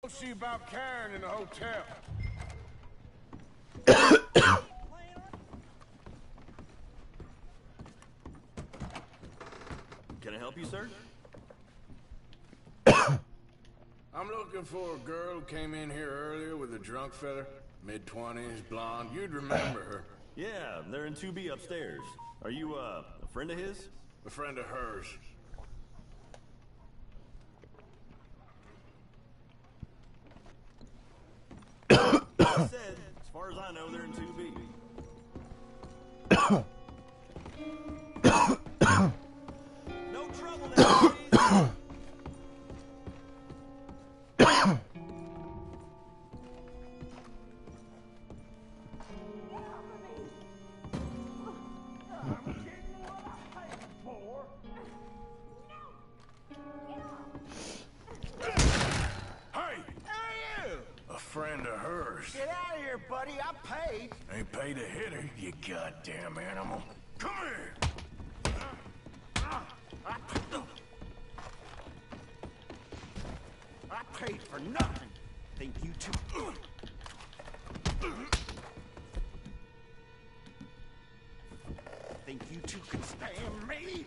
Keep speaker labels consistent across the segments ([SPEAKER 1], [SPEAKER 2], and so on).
[SPEAKER 1] See about Karen in the hotel.
[SPEAKER 2] Can I help you, sir?
[SPEAKER 1] I'm looking for a girl who came in here earlier with a drunk fella. Mid-20s, blonde. You'd remember her.
[SPEAKER 2] Yeah, they're in 2B upstairs. Are you, a friend of his?
[SPEAKER 1] A friend of hers.
[SPEAKER 2] I said, as far as I know, they're in 2B. No trouble now, please.
[SPEAKER 1] Friend of hers.
[SPEAKER 3] Get out of here, buddy. I paid.
[SPEAKER 1] Ain't paid to hit her, you goddamn animal. Come here!
[SPEAKER 3] I paid for nothing. Think you two... Think you two can stand me?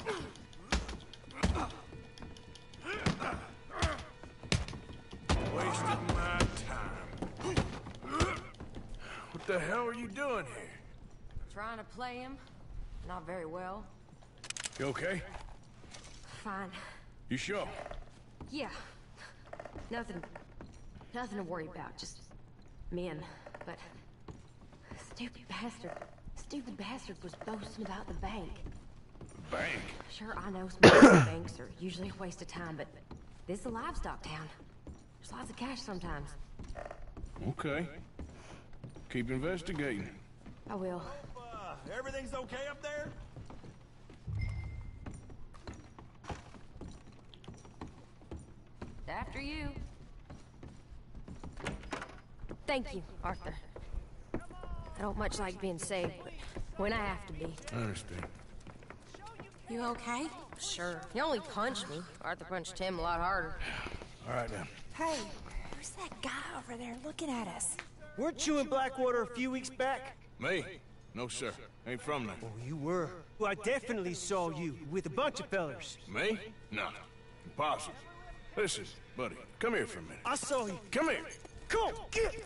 [SPEAKER 1] Wasted my time. What the hell are you doing here?
[SPEAKER 4] Trying to play him. Not very well.
[SPEAKER 1] You okay?
[SPEAKER 4] Fine.
[SPEAKER 1] You sure?
[SPEAKER 4] Yeah. Nothing to worry about. Just men. But stupid bastard was boasting about the bank.
[SPEAKER 1] The bank?
[SPEAKER 4] Sure, I know small banks are usually a waste of time, but this is a livestock town. There's lots of cash sometimes.
[SPEAKER 1] Okay. Keep investigating.
[SPEAKER 4] I will.
[SPEAKER 2] Everything's okay up there?
[SPEAKER 4] After you. Thank you, Arthur. I don't much like being saved, but when I have to be.
[SPEAKER 1] I understand.
[SPEAKER 4] You okay? Sure. He only punched me. Arthur punched him a lot harder.
[SPEAKER 1] All right, then.
[SPEAKER 5] Hey, who's that guy over there looking at us?
[SPEAKER 6] Weren't you in Blackwater a few weeks back?
[SPEAKER 1] Me? No, sir. Ain't from there.
[SPEAKER 6] Oh, you were. Well, I definitely saw you with a bunch of fellers.
[SPEAKER 1] Me? No. Impossible. Listen, buddy, come here for a minute.
[SPEAKER 6] I saw you.
[SPEAKER 1] Come here.
[SPEAKER 6] Come on, get!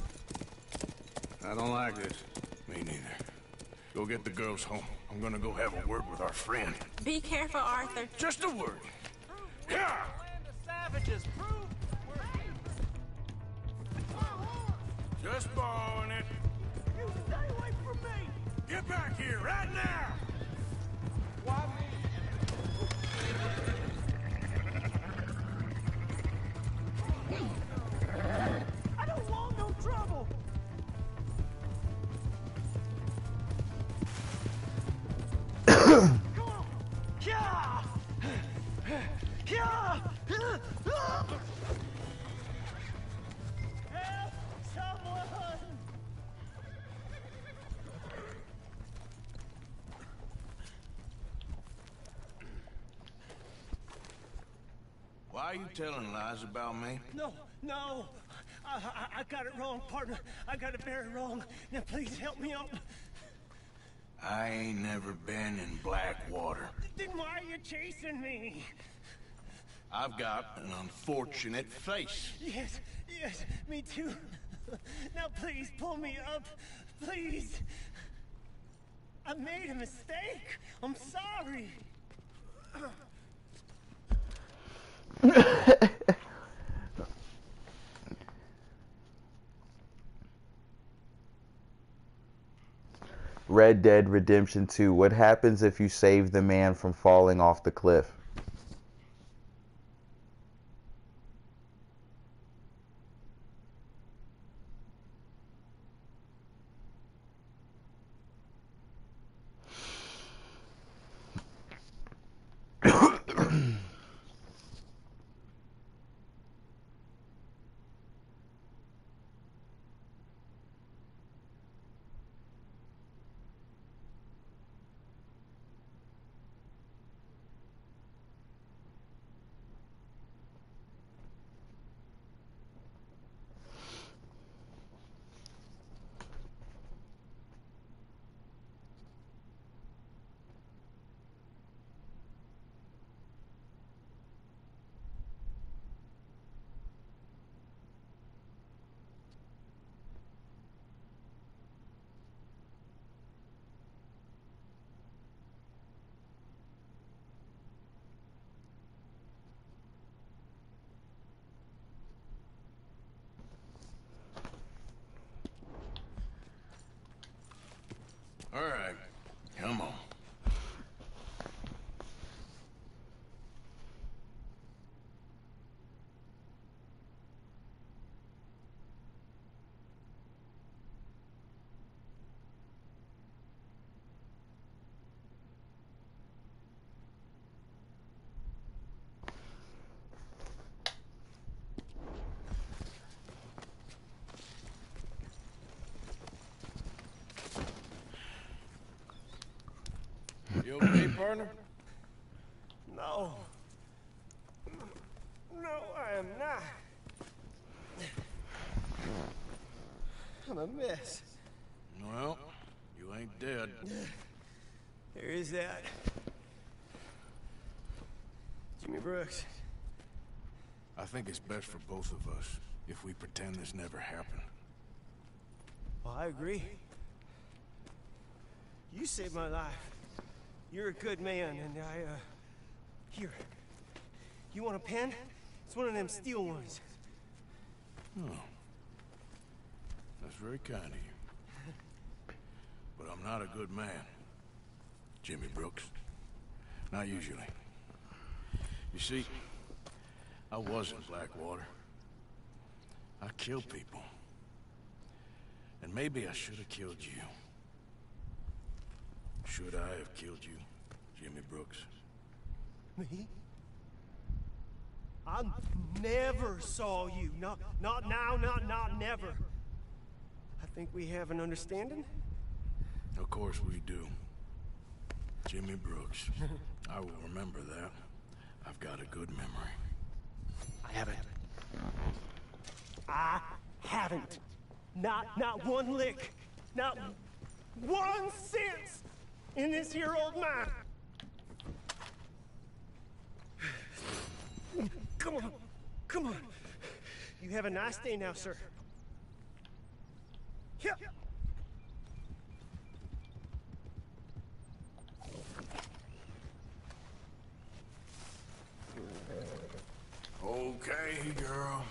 [SPEAKER 1] I don't like this. Me neither. Go get the girls home. I'm gonna go have a word with our friend.
[SPEAKER 5] Be careful, Arthur.
[SPEAKER 1] Just a word. Yeah!
[SPEAKER 3] Savages, prove
[SPEAKER 1] Just borrowing it.
[SPEAKER 3] you stay away from me!
[SPEAKER 1] Get back here right now!
[SPEAKER 3] Why I don't want no trouble! Come on! Yeah! Yeah! Help someone!
[SPEAKER 1] Why are you telling lies about me?
[SPEAKER 6] No. I got it wrong, partner. I got it very wrong. Now, please help me out.
[SPEAKER 1] I ain't never been in Blackwater.
[SPEAKER 6] Then why are you chasing me?
[SPEAKER 1] I've got an unfortunate face.
[SPEAKER 6] Yes, me too. Now, please, pull me up. Please. I made a mistake. I'm sorry.
[SPEAKER 7] Red Dead Redemption 2. What happens if you save the man from falling off the cliff?
[SPEAKER 1] partner?
[SPEAKER 6] No. No, I am not. I'm a mess.
[SPEAKER 1] Well, you ain't dead.
[SPEAKER 6] There is that. Jimmy Brooks.
[SPEAKER 1] I think it's best for both of us if we pretend this never happened.
[SPEAKER 6] Well, I agree. You saved my life. You're a good man, and here. You want a pen? It's one of them steel ones.
[SPEAKER 1] Oh. That's very kind of you. But I'm not a good man, Jimmy Brooks. Not usually. You see, I was in Blackwater. I killed people. And maybe I should have killed you. Should I have killed you, Jimmy Brooks?
[SPEAKER 6] Me? I never saw you. Not now, not never. I think we have an understanding?
[SPEAKER 1] Of course we do. Jimmy Brooks. I will remember that. I've got a good memory.
[SPEAKER 6] I haven't. I haven't. Not one lick. Not 1 cent in this here old mine. Come on. Come on. You have a nice day now, sir. Yeah.
[SPEAKER 1] Okay, girl.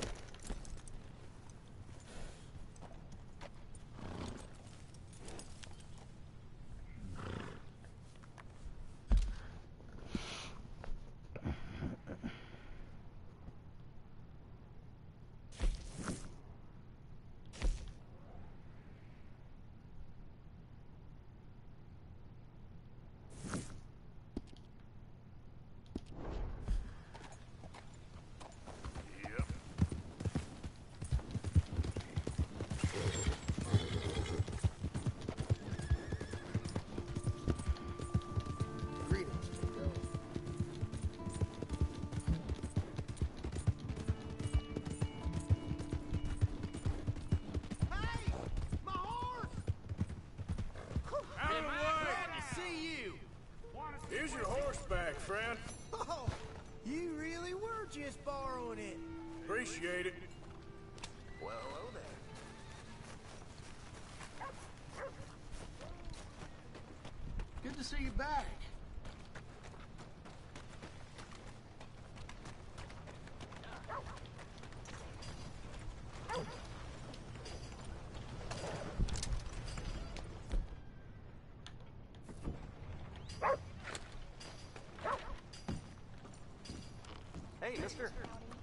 [SPEAKER 1] Here's your horse back, friend.
[SPEAKER 6] Oh, you really were just borrowing it.
[SPEAKER 1] Appreciate it.
[SPEAKER 2] Well, hello there. Good to see you back. Hey, mister.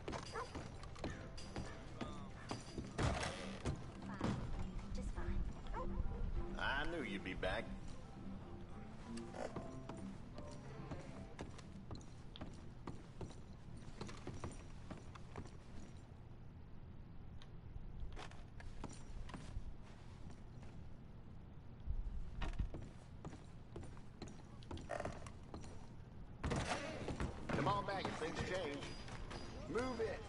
[SPEAKER 4] Just fine.
[SPEAKER 2] I knew you'd be back. Come on back if things change. Move it.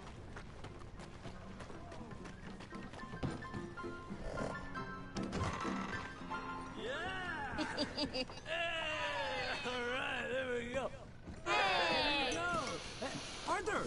[SPEAKER 3] Alright, there we go. Arthur!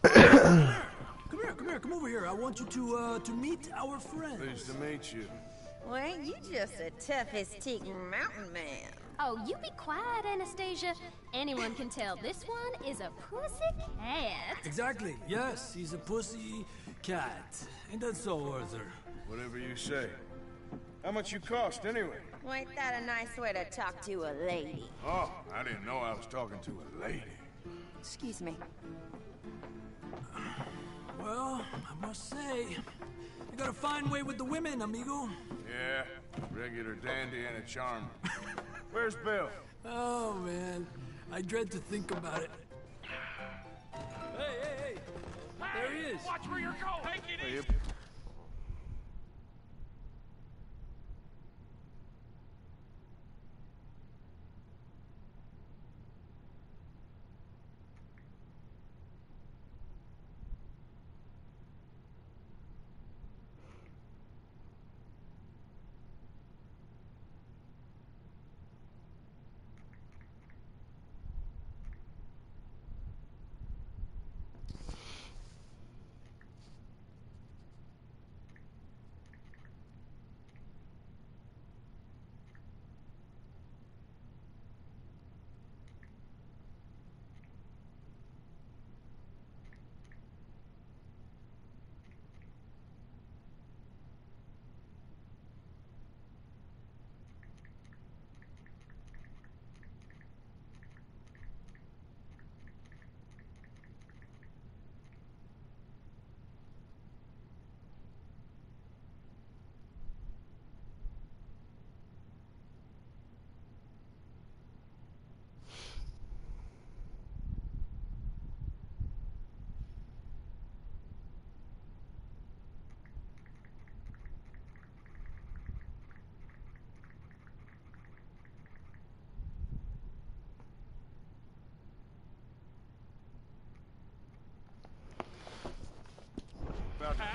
[SPEAKER 3] Come over here. I want you to meet our friends.
[SPEAKER 1] Pleased to meet you.
[SPEAKER 5] Well, ain't you just the toughest teak mountain man?
[SPEAKER 8] Oh, you be quiet, Anastasia. Anyone can tell this one is a pussy cat.
[SPEAKER 3] Exactly. Yes, he's a pussy cat. Ain't that so, Arthur?
[SPEAKER 1] Whatever you say. How much you cost, anyway?
[SPEAKER 5] Well, ain't that a nice way to talk to a lady?
[SPEAKER 1] Oh, I didn't know I was talking to a lady.
[SPEAKER 5] Excuse me.
[SPEAKER 3] Well, I must say, you got a fine way with the women, amigo.
[SPEAKER 1] Yeah, regular dandy and a charmer. Where's Bill?
[SPEAKER 3] Oh, man. I dread to think about it. Hey! There he is.
[SPEAKER 9] Watch where you're going! Take it easy!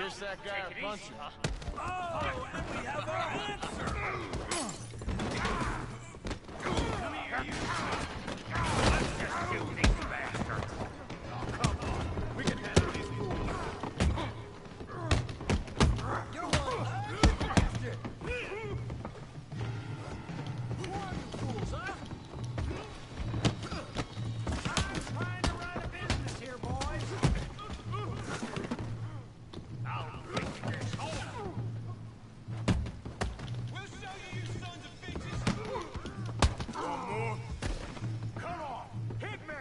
[SPEAKER 2] Miss that guy a punch you.
[SPEAKER 3] Oh, and we have our answer! Come here, you. Let's just shoot these bastards.
[SPEAKER 2] Oh, come on. We can handle these fools.
[SPEAKER 3] You're one, huh? Who are you fools, huh? I'm trying to run a business here, boys. I'll break this hole.
[SPEAKER 9] We'll show you, you sons of bitches!
[SPEAKER 2] One more. Come on. Hit me.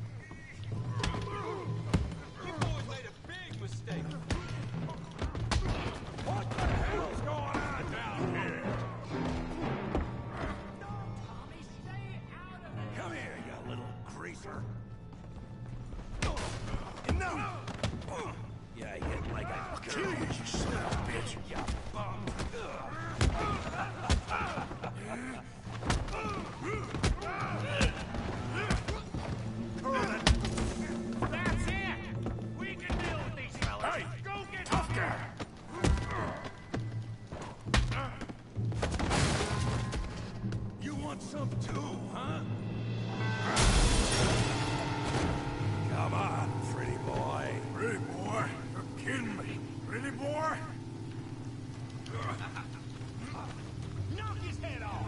[SPEAKER 9] You boys made a big mistake.
[SPEAKER 2] What the hell's going on down here?
[SPEAKER 3] Tommy, stay out of it.
[SPEAKER 1] Come here, you little greaser.
[SPEAKER 2] No.
[SPEAKER 1] Yeah, hit like a kill you, you son of a bitch. You bum.
[SPEAKER 3] That's it. We can deal with these fellas.
[SPEAKER 1] Hey,
[SPEAKER 3] Go get
[SPEAKER 1] tough guy. You want some too, huh? Come on, pretty boy. Pretty boy? You're kidding me. Pretty boy?
[SPEAKER 3] knock his head off.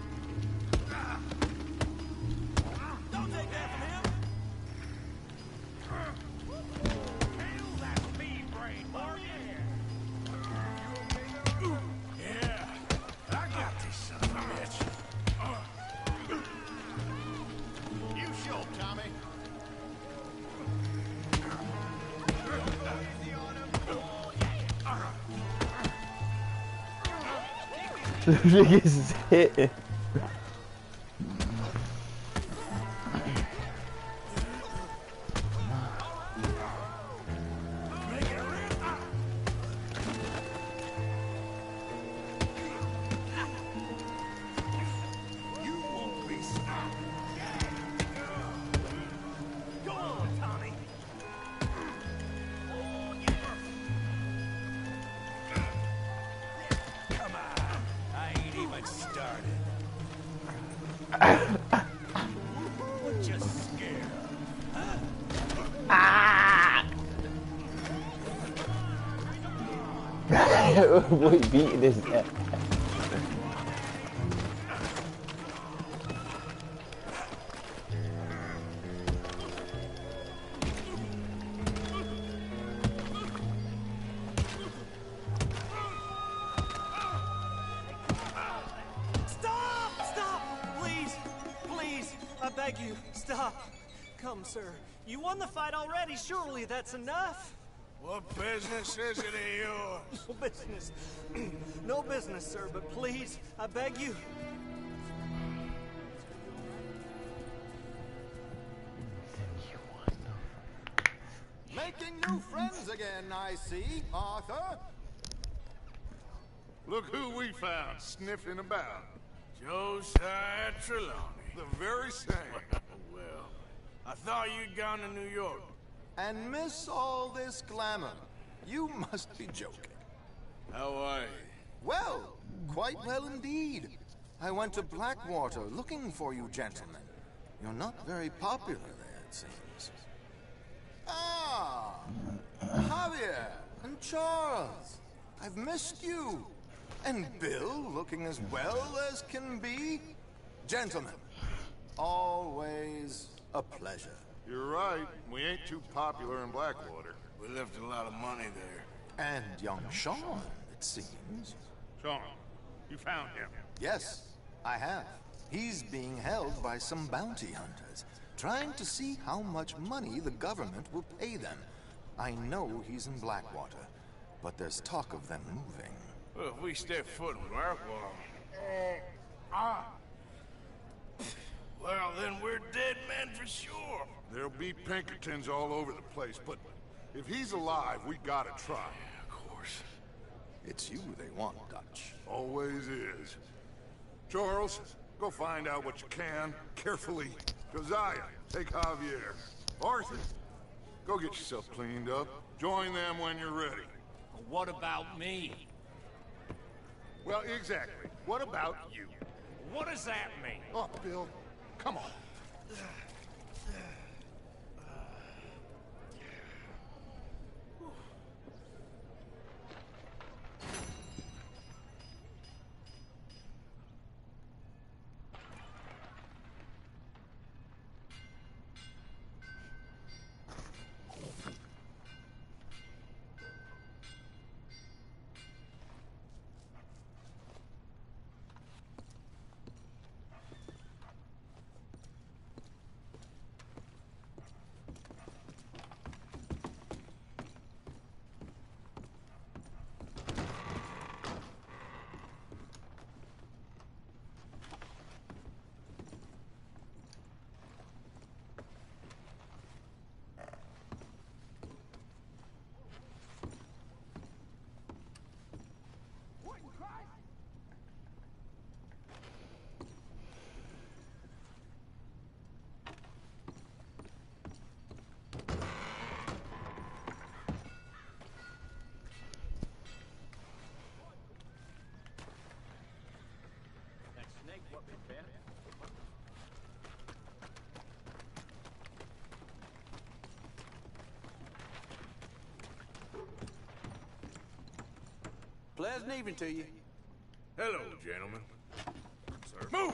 [SPEAKER 3] Don't take that from him. Kill that speed brain, Mark.
[SPEAKER 1] Yeah, I got this son of a bitch.
[SPEAKER 2] You show 'em, Tommy.
[SPEAKER 7] She gets hit.
[SPEAKER 1] You won't be stopped.
[SPEAKER 3] Go on, Tommy.
[SPEAKER 1] Come on. I ain't even started. What you scared
[SPEAKER 7] Boy beating his neck.
[SPEAKER 6] Stop! Stop! Please! Please! I beg you, stop. Come, sir. You won the fight already. Surely that's enough.
[SPEAKER 1] What business is it of yours?
[SPEAKER 6] No business. No business, sir, but please, I beg you.
[SPEAKER 2] Making new friends again, I see, Arthur.
[SPEAKER 9] Look who we found sniffing about.
[SPEAKER 1] Josiah Trelawney.
[SPEAKER 9] The very same.
[SPEAKER 1] Well, I thought you'd gone to New York.
[SPEAKER 2] And miss all this glamour. You must be joking.
[SPEAKER 1] How are you?
[SPEAKER 2] Well, quite well indeed. I went to Blackwater looking for you gentlemen. You're not very popular there, it seems. Ah! Javier and Charles. I've missed you. And Bill looking as well as can be. Gentlemen, always a pleasure.
[SPEAKER 9] You're right. We ain't too popular in Blackwater.
[SPEAKER 1] We left a lot of money there.
[SPEAKER 2] And young Sean, it seems.
[SPEAKER 9] Sean, you found him.
[SPEAKER 2] Yes, I have. He's being held by some bounty hunters, trying to see how much money the government will pay them. I know he's in Blackwater, but there's talk of them moving.
[SPEAKER 1] Well, if we step foot in Blackwater... Well, then we're dead men for sure.
[SPEAKER 9] There'll be Pinkertons all over the place, but if he's alive, we gotta try.
[SPEAKER 1] Of course.
[SPEAKER 2] It's you they want, Dutch.
[SPEAKER 9] Always is. Charles, go find out what you can, carefully. Josiah, take Javier. Arthur, go get yourself cleaned up. Join them when you're ready.
[SPEAKER 10] What about me?
[SPEAKER 9] Well, exactly. What about you?
[SPEAKER 10] What does that mean?
[SPEAKER 9] Oh, Bill, come on.
[SPEAKER 10] Pleasant evening to you.
[SPEAKER 1] Hello, gentlemen. Sir. Move!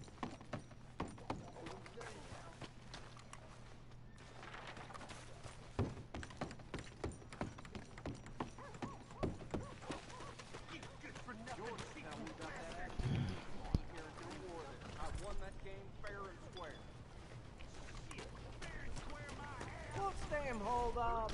[SPEAKER 10] Hold up.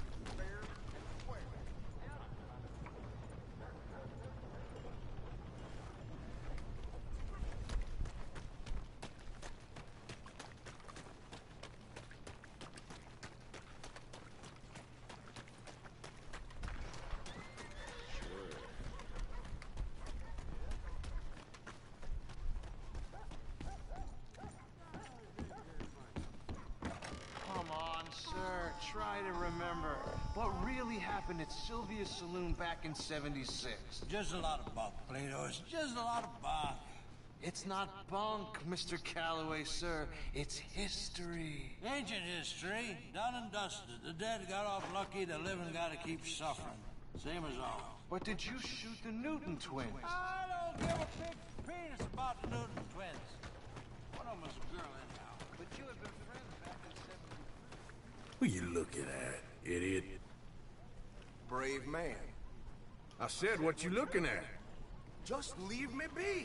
[SPEAKER 11] Sir, try to remember what really happened at Sylvia's Saloon back in '76.
[SPEAKER 10] Just a lot of bunk, Plato. It's just a lot of bunk.
[SPEAKER 11] It's not bunk, Mr. Calloway, sir. It's history.
[SPEAKER 10] Ancient history, done and dusted. The dead got off lucky, the living gotta keep suffering. Same as always.
[SPEAKER 11] But did you shoot the Newton twins?
[SPEAKER 10] I don't give a big penis about the Newton twins. One of them was a girl anyhow.
[SPEAKER 11] But you had been friends back in '73.
[SPEAKER 1] What you looking at, idiot?
[SPEAKER 9] Brave man. I said, what you looking at? Just leave me be.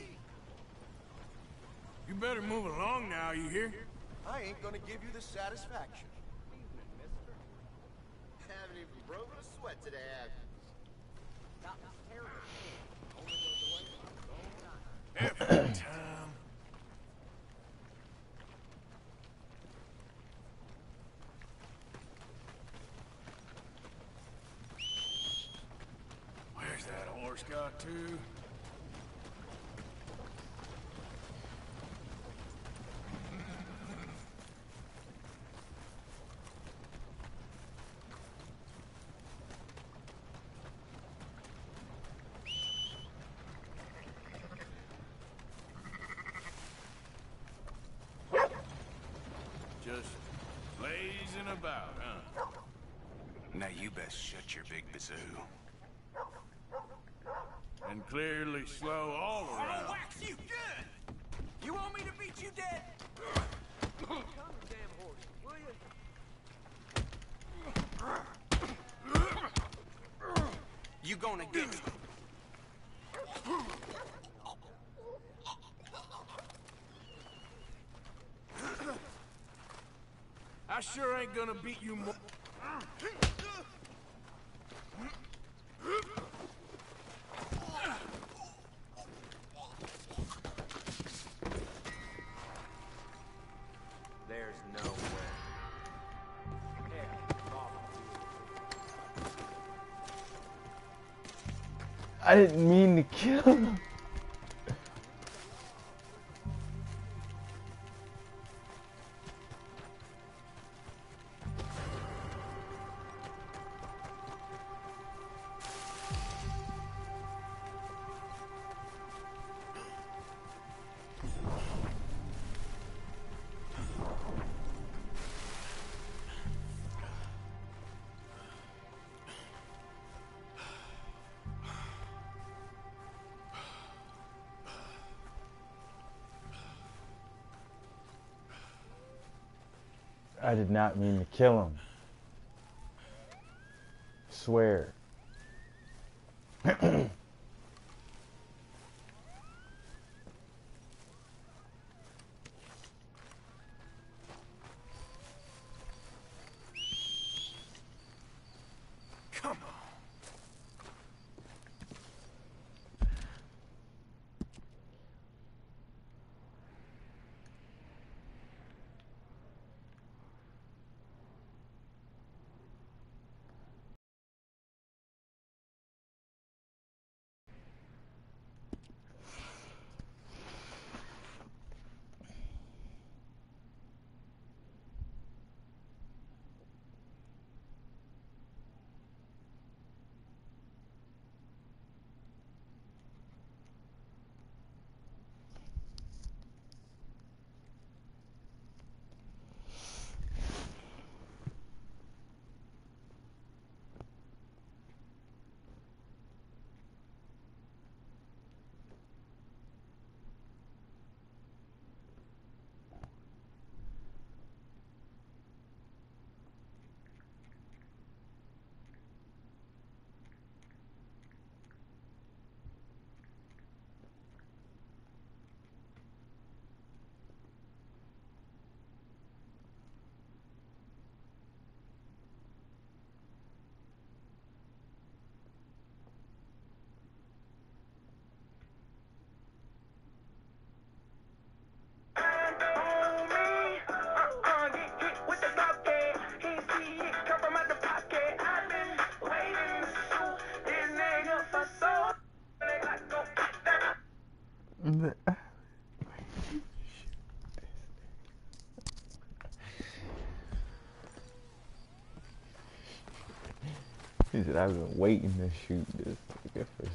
[SPEAKER 1] You better move along now, you hear?
[SPEAKER 2] I ain't gonna give you the satisfaction. Haven't even broken a sweat today, have you?
[SPEAKER 1] Every time. Where's that horse got to? Just blazing about, huh?
[SPEAKER 12] Now you best shut your big bazoo.
[SPEAKER 1] And clearly slow all
[SPEAKER 10] I'll
[SPEAKER 1] around.
[SPEAKER 10] wax you good! You want me to beat you dead? Come, damn horse, will you?
[SPEAKER 12] You gonna get me?
[SPEAKER 1] I sure ain't gonna beat you more.
[SPEAKER 10] There's no way. Here,
[SPEAKER 7] I didn't mean to kill him. I did not mean to kill him. Swear.
[SPEAKER 12] Come on.
[SPEAKER 7] He said, I've been waiting to shoot this nigga for.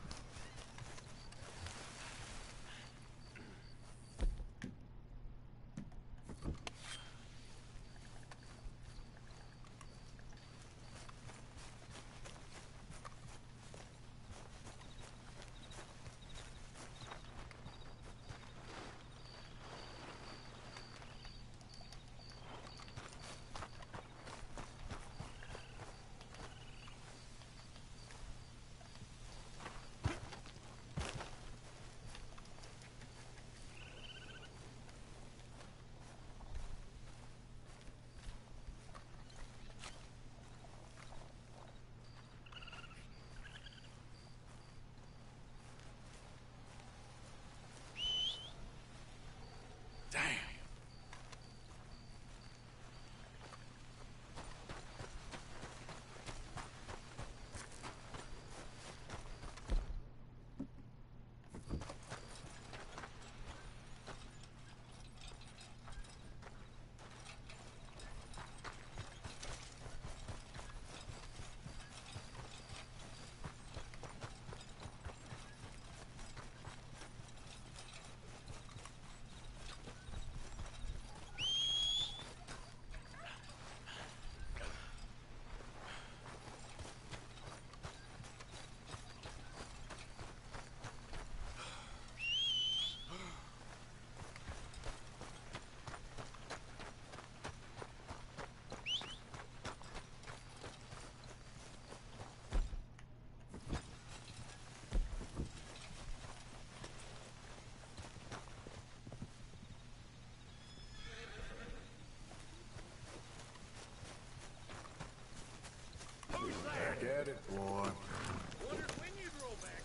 [SPEAKER 1] Back at it, boy.
[SPEAKER 13] Wondered when you'd roll back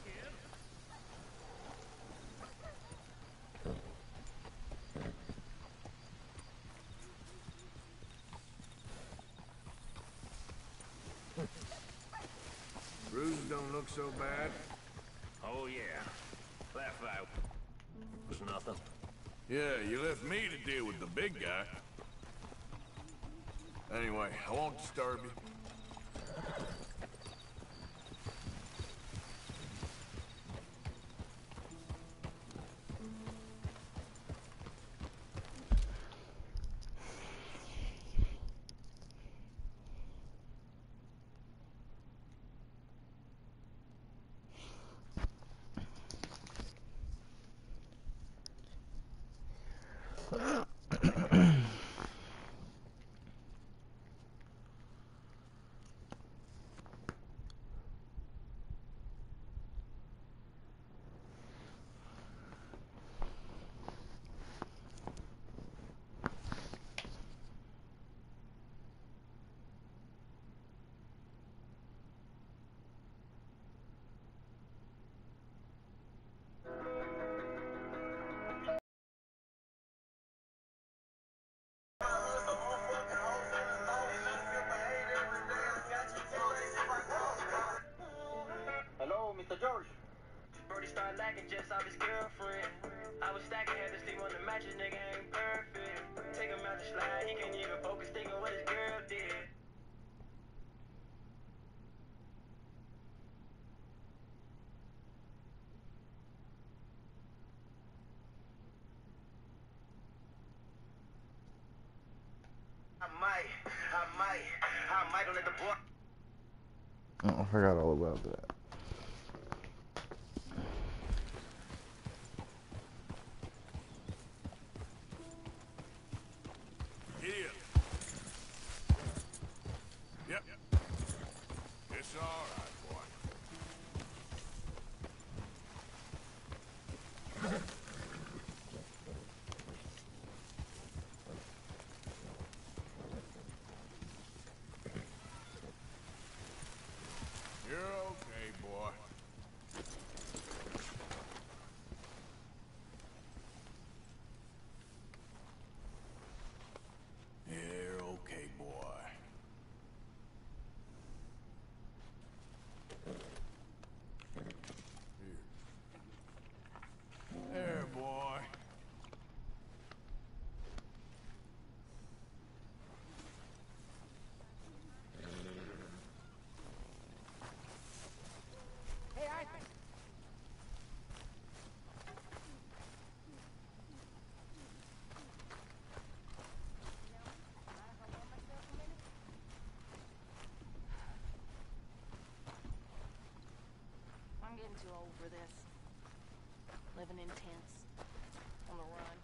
[SPEAKER 13] in.
[SPEAKER 1] Bruises don't look so bad.
[SPEAKER 13] Oh, yeah. Laugh out. It's nothing.
[SPEAKER 1] Yeah, you left me to deal with the big guy. Anyway, I won't disturb you.
[SPEAKER 14] got lacking just off his girlfriend. I was stacking, had to sleep on the mattress, nigga ain't perfect. Take him out the slide, he can't even focus, thinking what his girl did. I might don't let the boy.
[SPEAKER 7] Oh, I forgot all about that.
[SPEAKER 1] Here. Yep. It's all right, boy. You're okay, boy. You're okay, boy. Here. There, boy.
[SPEAKER 14] Hey, Arthur.
[SPEAKER 15] I'm getting too old for this. Living in tents, on the run.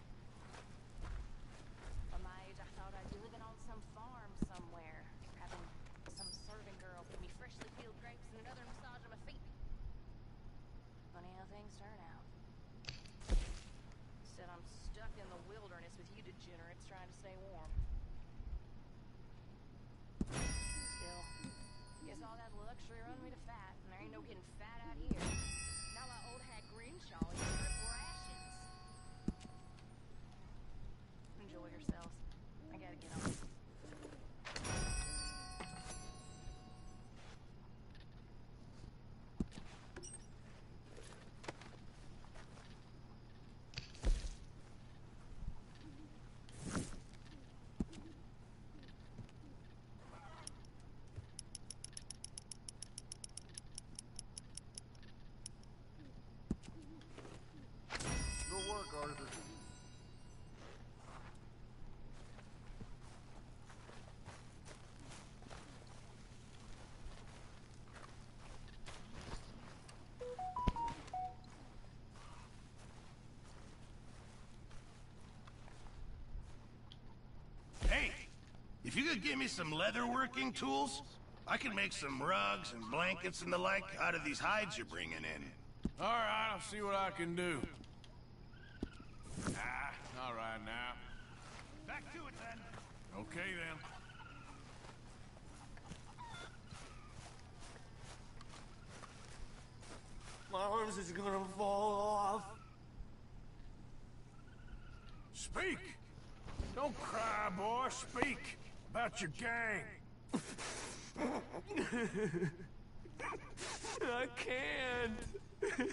[SPEAKER 15] At my age, I thought I'd be living on some farm somewhere, having some serving girl feed me freshly peeled grapes and another massage on my feet. Funny how things turn out. Instead, I'm stuck in the wilderness with you degenerates trying to stay warm. Still, guess all that luxury run me to fat, and there ain't no getting fat out here. Now my old hat Greenshaw is out of rations. Enjoy yourselves. I gotta get on.
[SPEAKER 9] Good work, Arthur.
[SPEAKER 16] Hey, if you could give me some leatherworking tools, I can make some rugs and blankets and the like out of these hides you're bringing in.
[SPEAKER 1] All right, I'll see what I can do. All right now.
[SPEAKER 16] Back to it then.
[SPEAKER 1] Okay then.
[SPEAKER 6] My arms is gonna fall off.
[SPEAKER 1] Speak! Don't cry, boy. Speak about your gang.
[SPEAKER 6] I can't.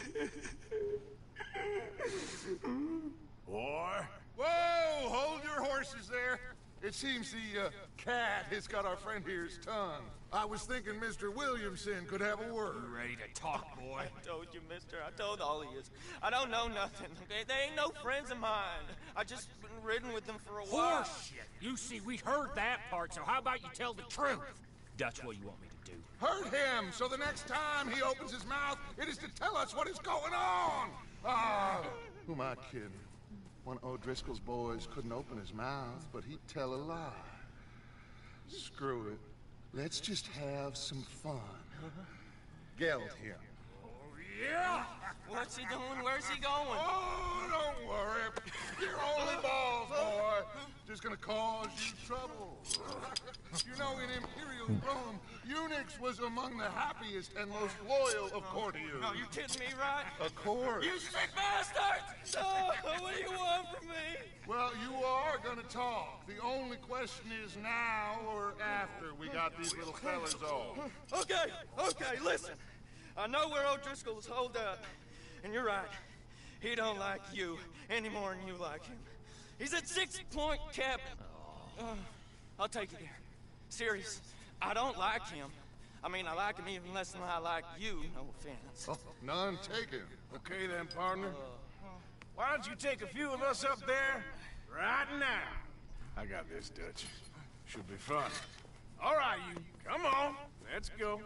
[SPEAKER 1] Boy.
[SPEAKER 9] Whoa! Hold your horses there. It seems the cat has got our friend here's tongue. I was thinking Mr. Williamson could have a word.
[SPEAKER 11] You ready to talk, boy?
[SPEAKER 6] I told you, mister. I told all of you. I don't know nothing, okay? They ain't no friends of mine. I just been ridden with them for a while.
[SPEAKER 13] Horseshit! You see, we heard that part, so how about you tell the truth? That's what you want me to do.
[SPEAKER 9] Hurt him, so the next time he opens his mouth, it is to tell us what is going on! Ah, who am I kidding? One of O'Driscoll's boys couldn't open his mouth, but he'd tell a lie. Screw it. Let's just have some fun. Geld him.
[SPEAKER 6] Yeah! What's he doing? Where's he going?
[SPEAKER 9] Oh, don't worry. You're only balls, boy. Just gonna cause you trouble. You know, in Imperial Rome, eunuchs was among the happiest and most loyal of courtiers.
[SPEAKER 6] No, you kidding me, right?
[SPEAKER 9] Of course.
[SPEAKER 6] You sick bastard! Oh, what do you want from me?
[SPEAKER 9] Well, you are gonna talk. The only question is now or after we got these little fellas off.
[SPEAKER 6] Okay, listen. I know where O'Driscoll's holed up. And you're right. He don't like you any more than you like him. He's at 6 Point Cabin. I'll take you there. Serious. I don't like him. I mean, I like him even less than I like you. No offense.
[SPEAKER 9] Oh, none taken.
[SPEAKER 1] Okay then, partner. Why don't you take a few of us up there right now? I got this, Dutch. Should be fun. All right, you. Come on. Let's go.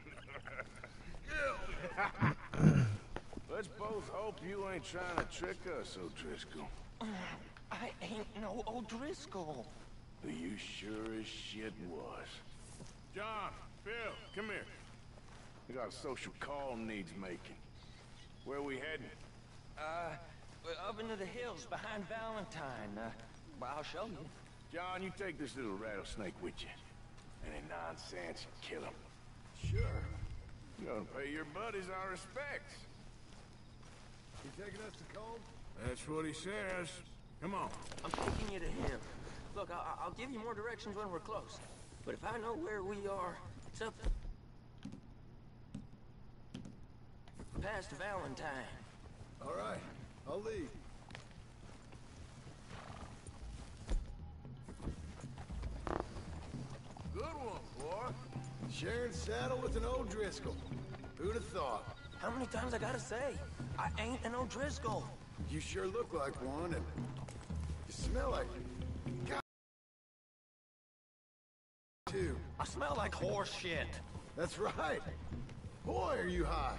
[SPEAKER 1] Let's both hope you ain't trying to trick us, O'Driscoll.
[SPEAKER 6] I ain't no O'Driscoll.
[SPEAKER 1] You sure as shit was. John, Phil, come here. We got a social call needs making. Where we heading?
[SPEAKER 6] Up into the hills behind Valentine. Well, I'll show you.
[SPEAKER 1] John, you take this little rattlesnake with you. Any nonsense, you kill him.
[SPEAKER 17] Sure.
[SPEAKER 1] You're gonna pay your buddies our respects.
[SPEAKER 17] You taking us to Colm?
[SPEAKER 1] That's what he says. Come on.
[SPEAKER 6] I'm taking you to him. Look, I'll give you more directions when we're close. But if I know where we are, it's up past Valentine.
[SPEAKER 17] All right, I'll lead.
[SPEAKER 1] Good one, boy.
[SPEAKER 17] Sharing saddle with an O'Driscoll. Who'd have thought?
[SPEAKER 6] How many times I gotta say? I ain't an O'Driscoll.
[SPEAKER 17] You sure look like one, and you smell like God. Too.
[SPEAKER 6] I smell like horse shit.
[SPEAKER 17] That's right. Boy, are you high.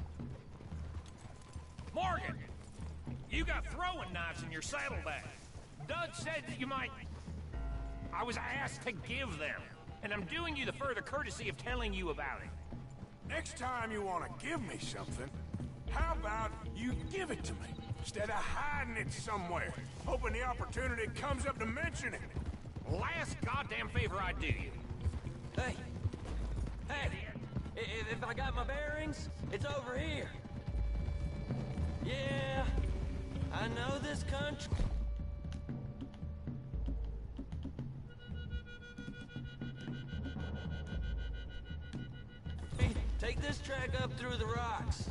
[SPEAKER 13] Morgan! You got throwing knives in your saddlebag. Dud said that you might... I was asked to give them, and I'm doing you the further courtesy of telling you about it.
[SPEAKER 1] Next time you want to give me something, how about you give it to me, instead of hiding it somewhere, hoping the opportunity comes up to mention it?
[SPEAKER 13] Last goddamn favor I do you.
[SPEAKER 6] Hey! If I got my bearings, it's over here. Yeah, I know this country. Take this track up through the rocks.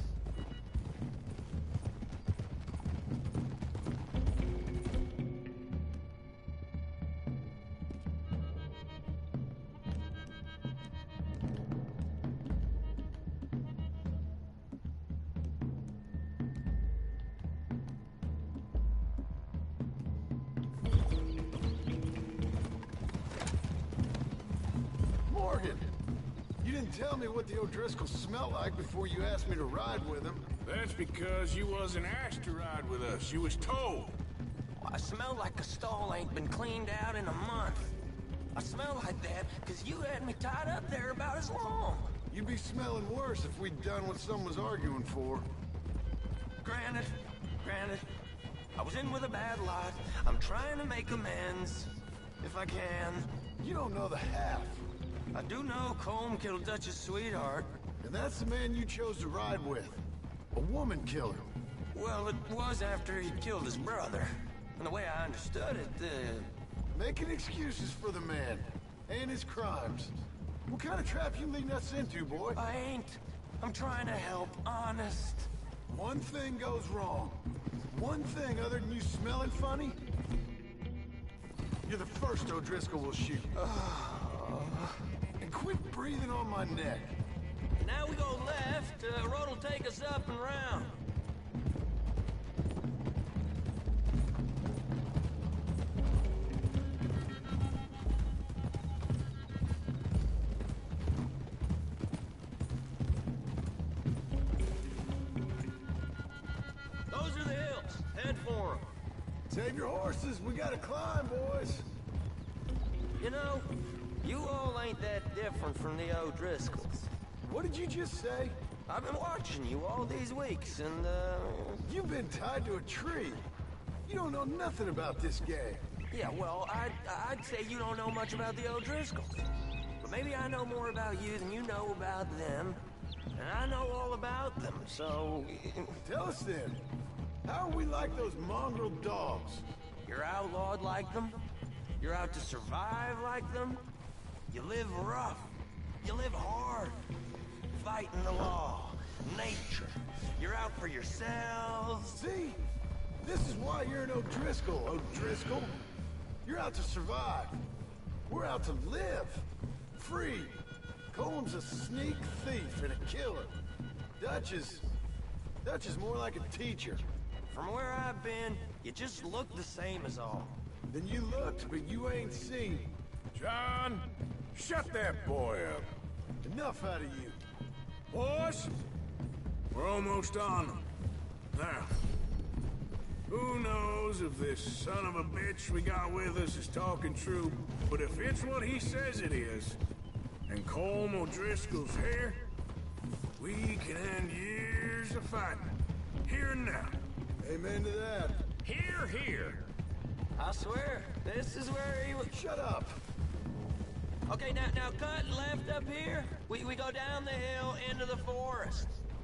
[SPEAKER 17] Morgan! You didn't tell me what the O'Driscolls smell like before you asked me to ride with them.
[SPEAKER 1] That's because you wasn't asked to ride with us. You was told.
[SPEAKER 6] I smell like a stall ain't been cleaned out in a month. I smell like that because you had me tied up there about as long.
[SPEAKER 17] You'd be smelling worse if we'd done what someone was arguing for.
[SPEAKER 6] Granted. I was in with a bad lot. I'm trying to make amends, if I can.
[SPEAKER 17] You don't know the half.
[SPEAKER 6] I do know Colm killed Dutch's sweetheart.
[SPEAKER 17] And that's the man you chose to ride with. A woman killer.
[SPEAKER 6] Well, it was after he killed his brother. And the way I understood it,
[SPEAKER 17] Making excuses for the man. And his crimes. What kind of trap you leading us into, boy?
[SPEAKER 6] I ain't. I'm trying to help, honest.
[SPEAKER 17] One thing goes wrong. One thing other than you smelling funny? You're the first O'Driscoll will shoot. And quit breathing on my neck.
[SPEAKER 6] Now we go left, road will take us up and round. Those are the hills. Head for them.
[SPEAKER 17] Save your horses. We gotta climb, boys.
[SPEAKER 6] You know, you all ain't that different from the O'Driscolls.
[SPEAKER 17] What did you just say?
[SPEAKER 6] I've been watching you all these weeks, and,
[SPEAKER 17] You've been tied to a tree. You don't know nothing about this gang.
[SPEAKER 6] Yeah, well, I'd say you don't know much about the O'Driscolls. But maybe I know more about you than you know about them. And I know all about them, so...
[SPEAKER 17] Tell us then. How are we like those mongrel dogs?
[SPEAKER 6] You're outlawed like them. You're out to survive like them. You live rough. You live hard. Fighting the law, nature,
[SPEAKER 11] You're out for yourselves.
[SPEAKER 17] See? This is why you're an O'Driscoll, O'Driscoll. You're out to survive. We're out to live. Free. Colm's a sneak thief and a killer. Dutch is more like a teacher.
[SPEAKER 11] From where I've been, you just look the same as all.
[SPEAKER 17] Then you looked, but you ain't seen.
[SPEAKER 1] John, shut that boy up.
[SPEAKER 17] Enough out of you.
[SPEAKER 1] Boys, we're almost on them. Now, who knows if this son of a bitch we got with us is talking true, but if it's what he says it is, and Colm O'Driscoll's here, we can end years of fighting. Here and now.
[SPEAKER 17] Amen to that.
[SPEAKER 13] Here, here.
[SPEAKER 11] I swear, this is where he was.
[SPEAKER 17] Shut up.
[SPEAKER 11] Okay, now cut left up here. We go down the hill into the forest.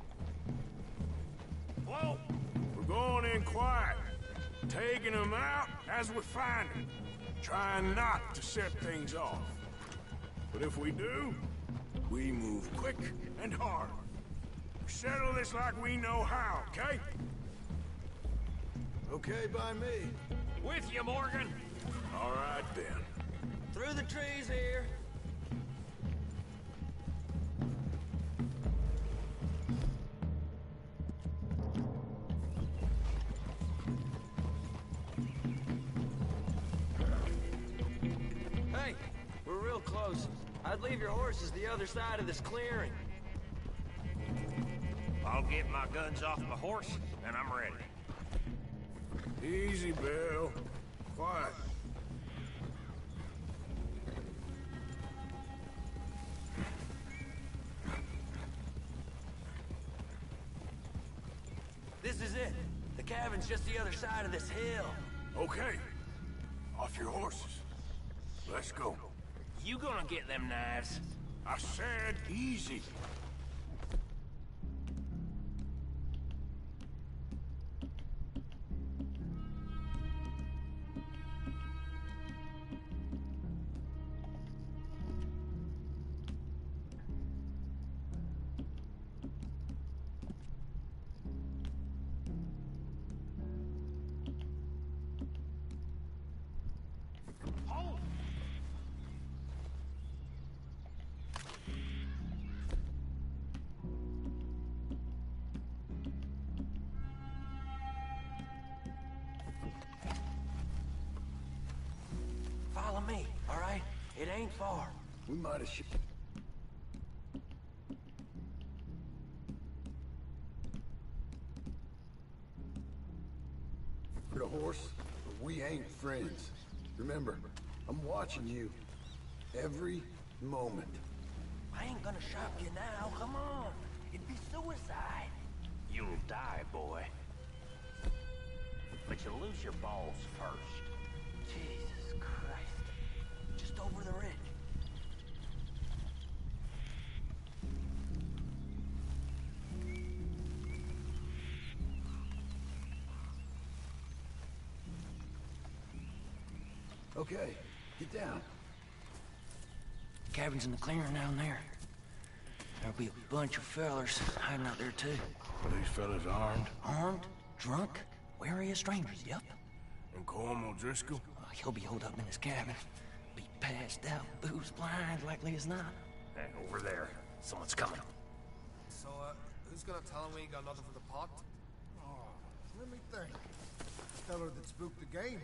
[SPEAKER 1] Whoa! We're going in quiet. Taking them out as we find them. Trying not to set things off. But if we do, we move quick and hard. We settle this like we know how, okay?
[SPEAKER 17] Okay by me.
[SPEAKER 13] With you, Morgan.
[SPEAKER 1] All right, then.
[SPEAKER 11] Through the trees here. Hey, we're real close. I'd leave your horses the other side of this clearing.
[SPEAKER 13] I'll get my guns off my horse, and I'm ready.
[SPEAKER 1] Easy, Bill. Quiet.
[SPEAKER 11] This is it. The cabin's just the other side of this hill.
[SPEAKER 1] Okay. Off your horses. Let's go.
[SPEAKER 13] You gonna get them knives?
[SPEAKER 1] I said easy.
[SPEAKER 11] Follow me, all right? It ain't far.
[SPEAKER 17] We might have a horse, but we ain't friends. Remember, I'm watching you. Every moment.
[SPEAKER 11] I ain't gonna shop you now, come on. It'd be suicide.
[SPEAKER 13] You'll die, boy. But you'll lose your balls first.
[SPEAKER 11] Jesus Christ. Just over the ridge.
[SPEAKER 17] Okay, get down.
[SPEAKER 11] Cabin's in the clearing down there. There'll be a bunch of fellers hiding out there too.
[SPEAKER 1] Are these fellas armed?
[SPEAKER 11] Armed? Drunk? Wary of strangers, yep.
[SPEAKER 1] And Colm O'Driscoll?
[SPEAKER 11] He'll be holed up in his cabin. Be passed out, booze blind, likely as not.
[SPEAKER 13] Hey, over there. Someone's coming.
[SPEAKER 18] So, who's gonna tell him we ain't got nothing for the pot? Oh, let me think. The fella that spooked the game.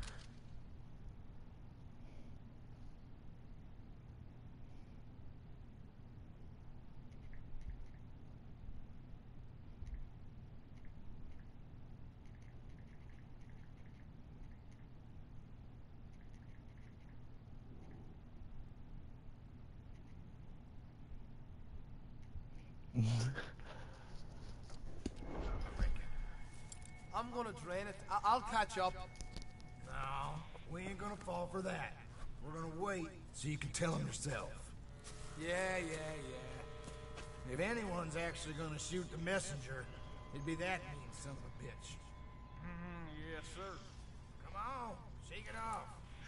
[SPEAKER 18] I'm gonna drain it. I'll catch up. No, we ain't gonna fall for that. We're gonna wait so you can tell him yourself. Yeah. If anyone's actually gonna shoot the messenger, it'd be that mean son of a bitch. Yes, sir. Come on, shake it off.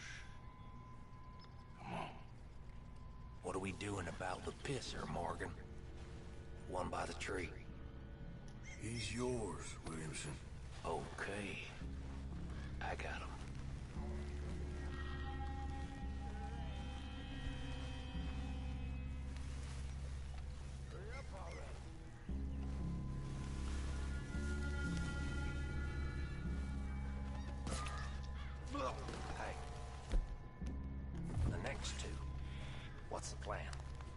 [SPEAKER 11] What are we doing about the pisser, Morgan? One by the tree.
[SPEAKER 1] He's yours, Williamson.
[SPEAKER 13] Okay. I got him. Hey. The next two. What's the plan?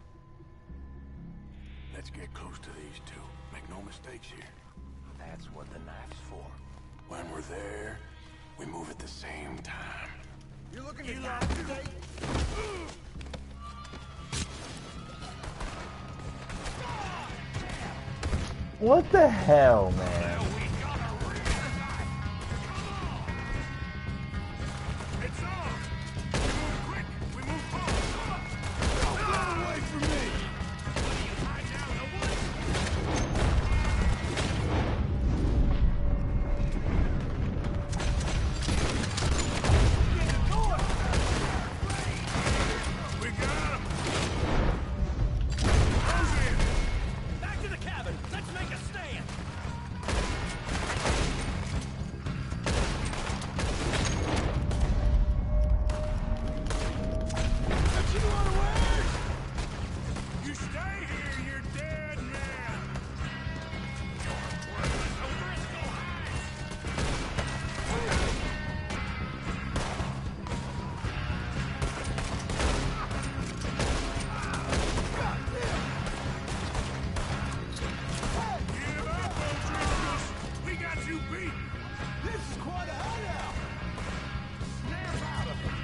[SPEAKER 1] Let's get close to these two. Make no mistakes here.
[SPEAKER 13] That's what the knife's for.
[SPEAKER 1] When we're there, we move at the same time.
[SPEAKER 18] You looking to die today?
[SPEAKER 7] What the hell, man?
[SPEAKER 13] Back to the cabin. Let's make a stand.
[SPEAKER 1] You stay here, you're dead, man! Give up, O'Driscolls! We got you beat!
[SPEAKER 17] This is quite a hideout. Snap out of it.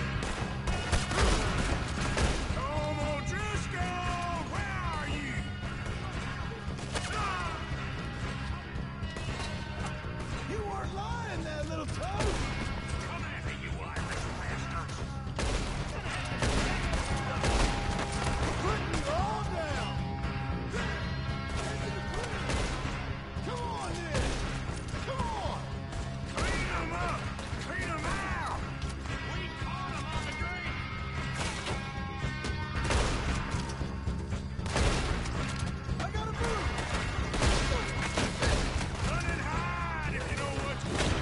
[SPEAKER 1] Tom O'Driscoll! Where are you?
[SPEAKER 17] You weren't lying there, little toad.
[SPEAKER 1] Come at me, you Irish bastards!
[SPEAKER 17] Putting you all down. Come on, then. Come on.
[SPEAKER 1] Clean them up! Clean them out! We caught them on the green!
[SPEAKER 17] I gotta move.
[SPEAKER 1] Run and hide if you know what to do!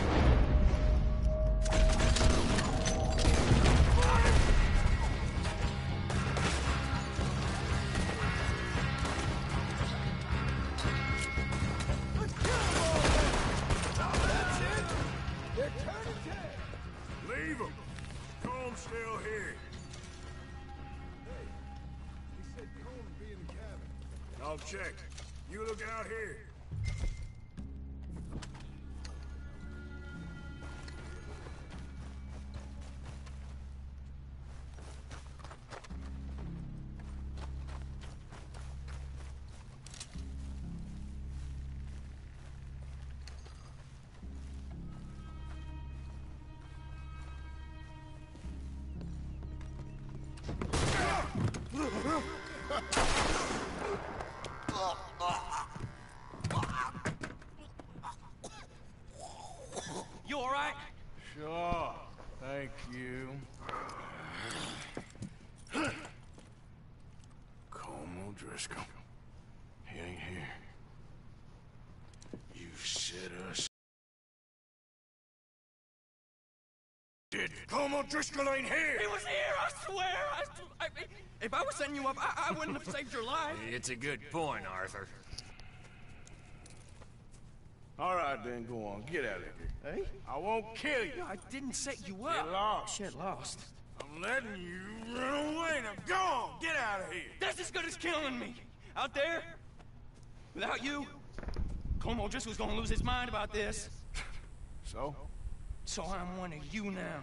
[SPEAKER 17] Let's kill them all now. That's it. They're turning tail.
[SPEAKER 1] Leave them! Comb's still here.
[SPEAKER 17] Hey, he said Cole would be in the cabin.
[SPEAKER 1] I'll check. You look out here.
[SPEAKER 6] You all right?
[SPEAKER 1] Sure. Thank you. Colm O'Driscoll. He ain't here. You set us. Did Colm O'Driscoll ain't here?
[SPEAKER 6] He was here, I swear. If I was setting you up, I wouldn't have saved your life.
[SPEAKER 13] It's a good point, Arthur.
[SPEAKER 1] All right, then, go on. Get out of here.
[SPEAKER 6] Hey?
[SPEAKER 1] I won't kill you.
[SPEAKER 6] I didn't set you up.
[SPEAKER 1] Get lost.
[SPEAKER 6] Shit, lost.
[SPEAKER 1] I'm letting you run away. Now go on. Get out of here.
[SPEAKER 6] That's as good as killing me. Out there, without you, Colm O'Driscoll's gonna lose his mind about this.
[SPEAKER 1] So?
[SPEAKER 6] So I'm one of you now.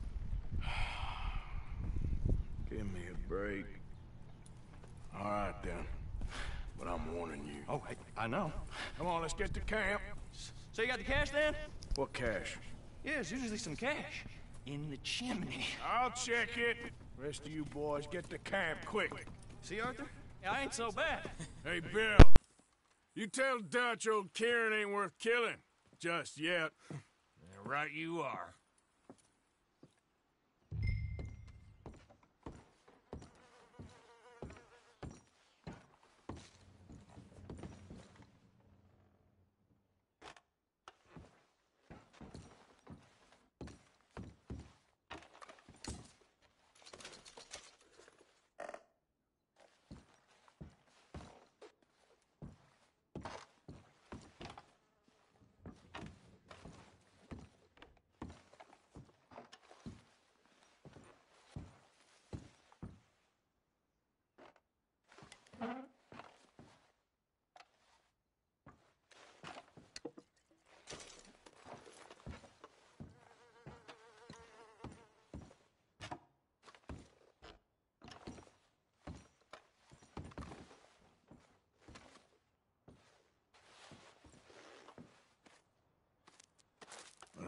[SPEAKER 1] Give me a break. All right, then. But I'm warning you.
[SPEAKER 6] Oh, I know.
[SPEAKER 1] Come on, let's get to camp.
[SPEAKER 6] So you got the cash then?
[SPEAKER 1] What cash?
[SPEAKER 6] Yeah, there's usually some cash. In the chimney.
[SPEAKER 1] I'll check it. Rest of you boys, get to camp quick.
[SPEAKER 6] See, Arthur? I ain't so bad.
[SPEAKER 1] Hey, Bill. You tell Dutch old Kieran ain't worth killing. Just yet.
[SPEAKER 13] Right you are.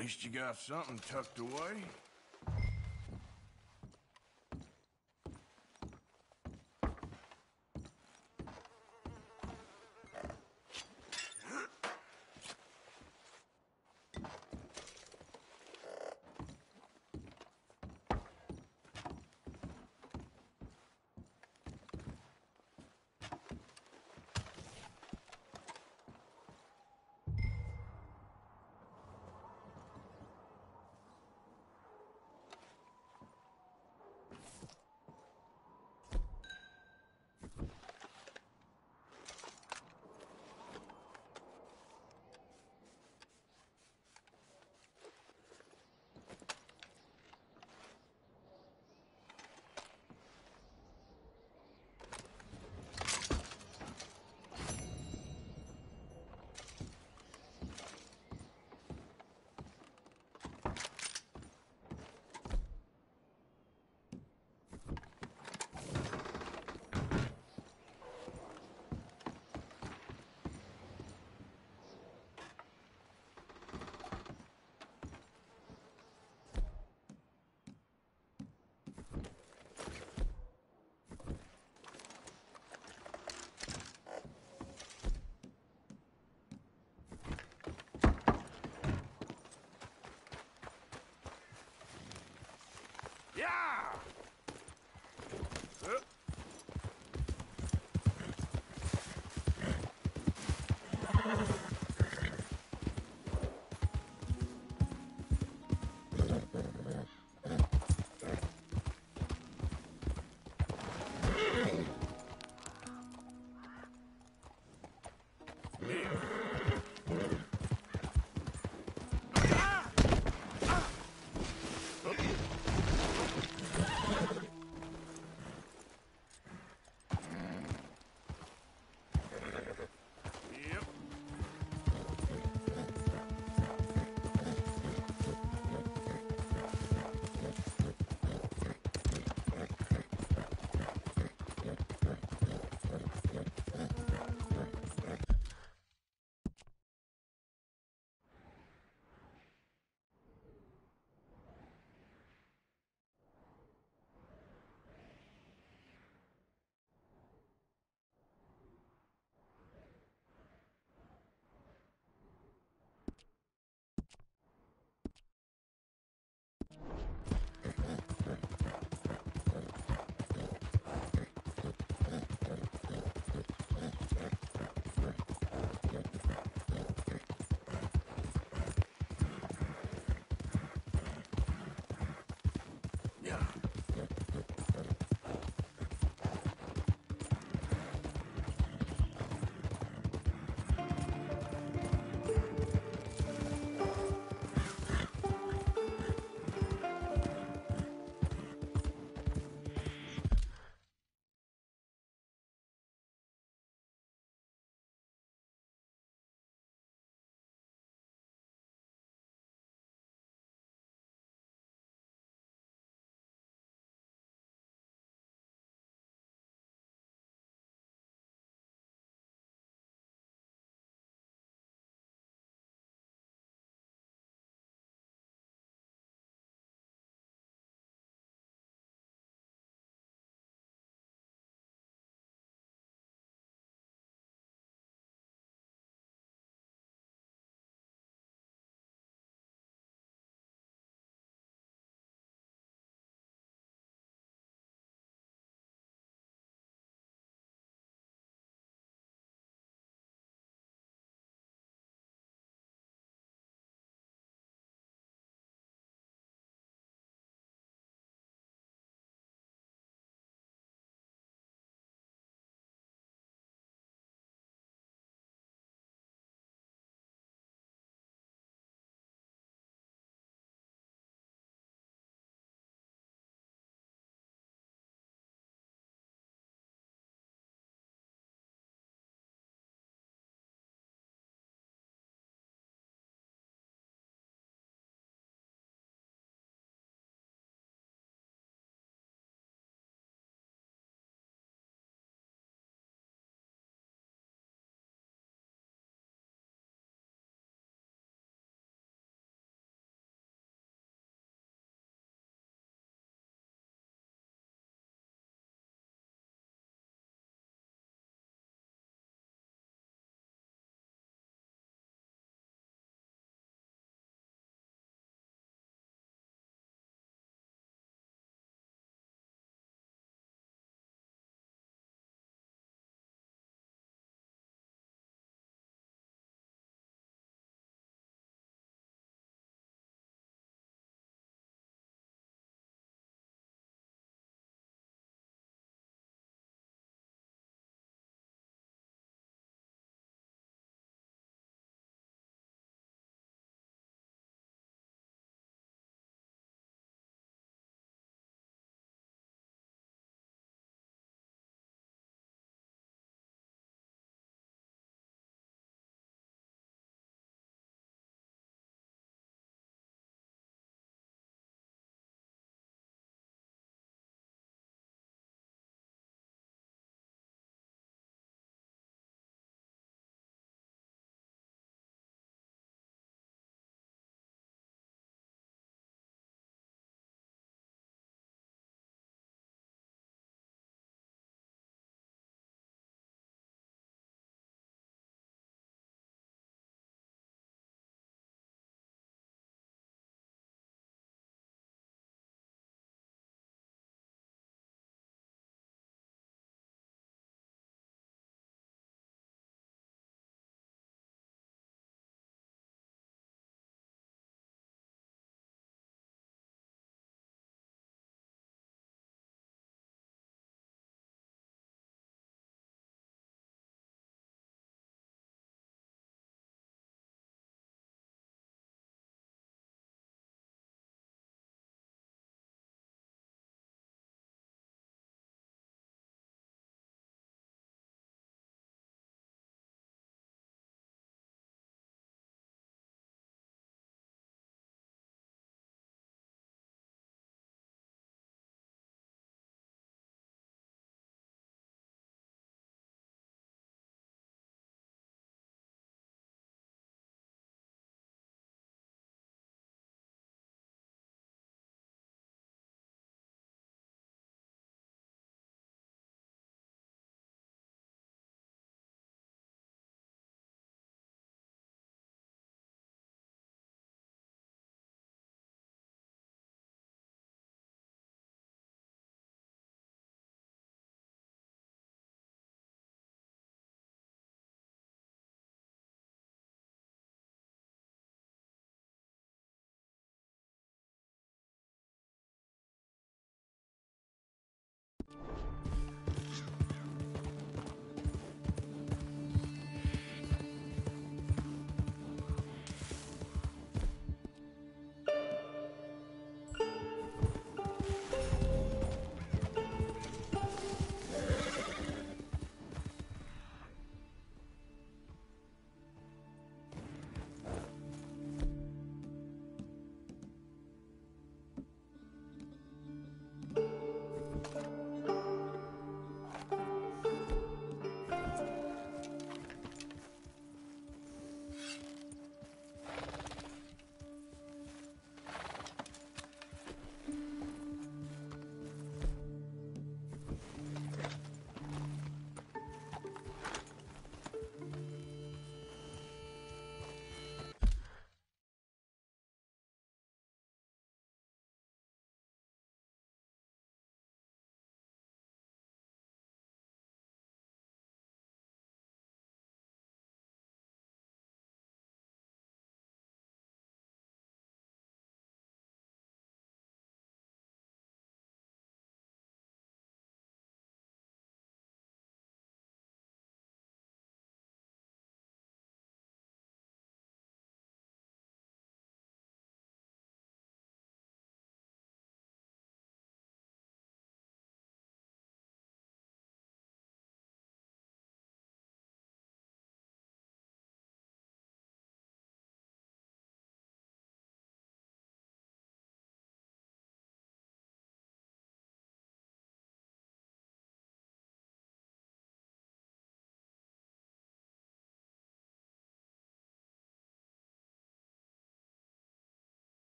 [SPEAKER 1] least you got something tucked away.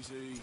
[SPEAKER 1] Easy.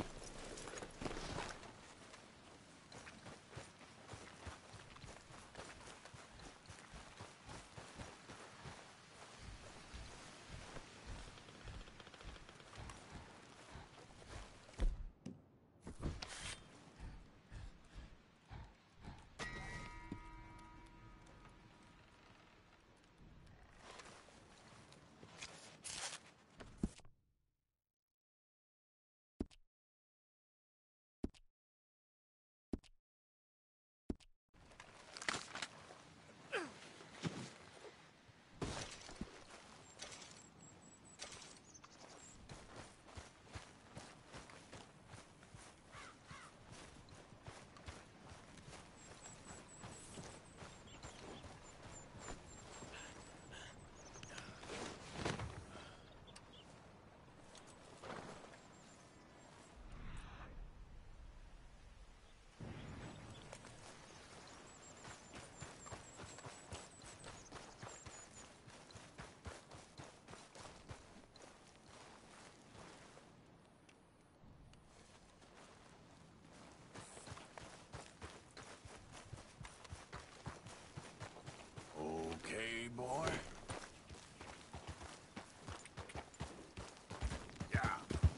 [SPEAKER 1] Okay, boy. Yeah.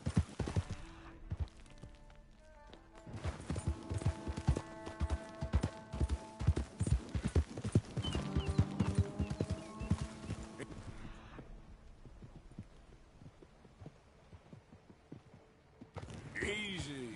[SPEAKER 1] Easy.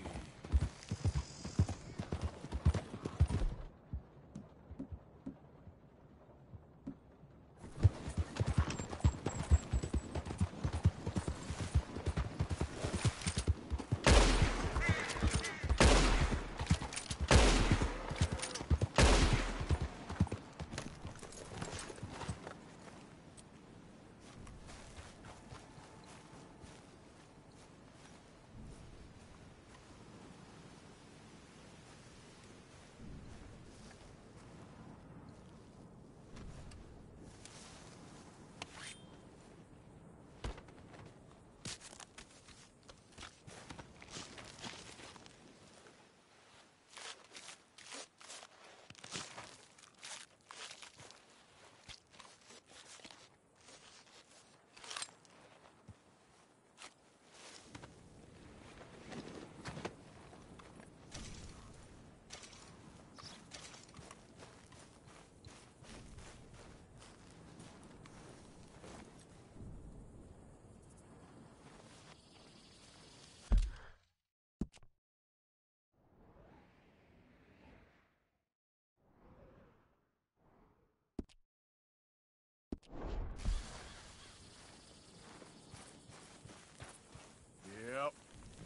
[SPEAKER 1] Yep.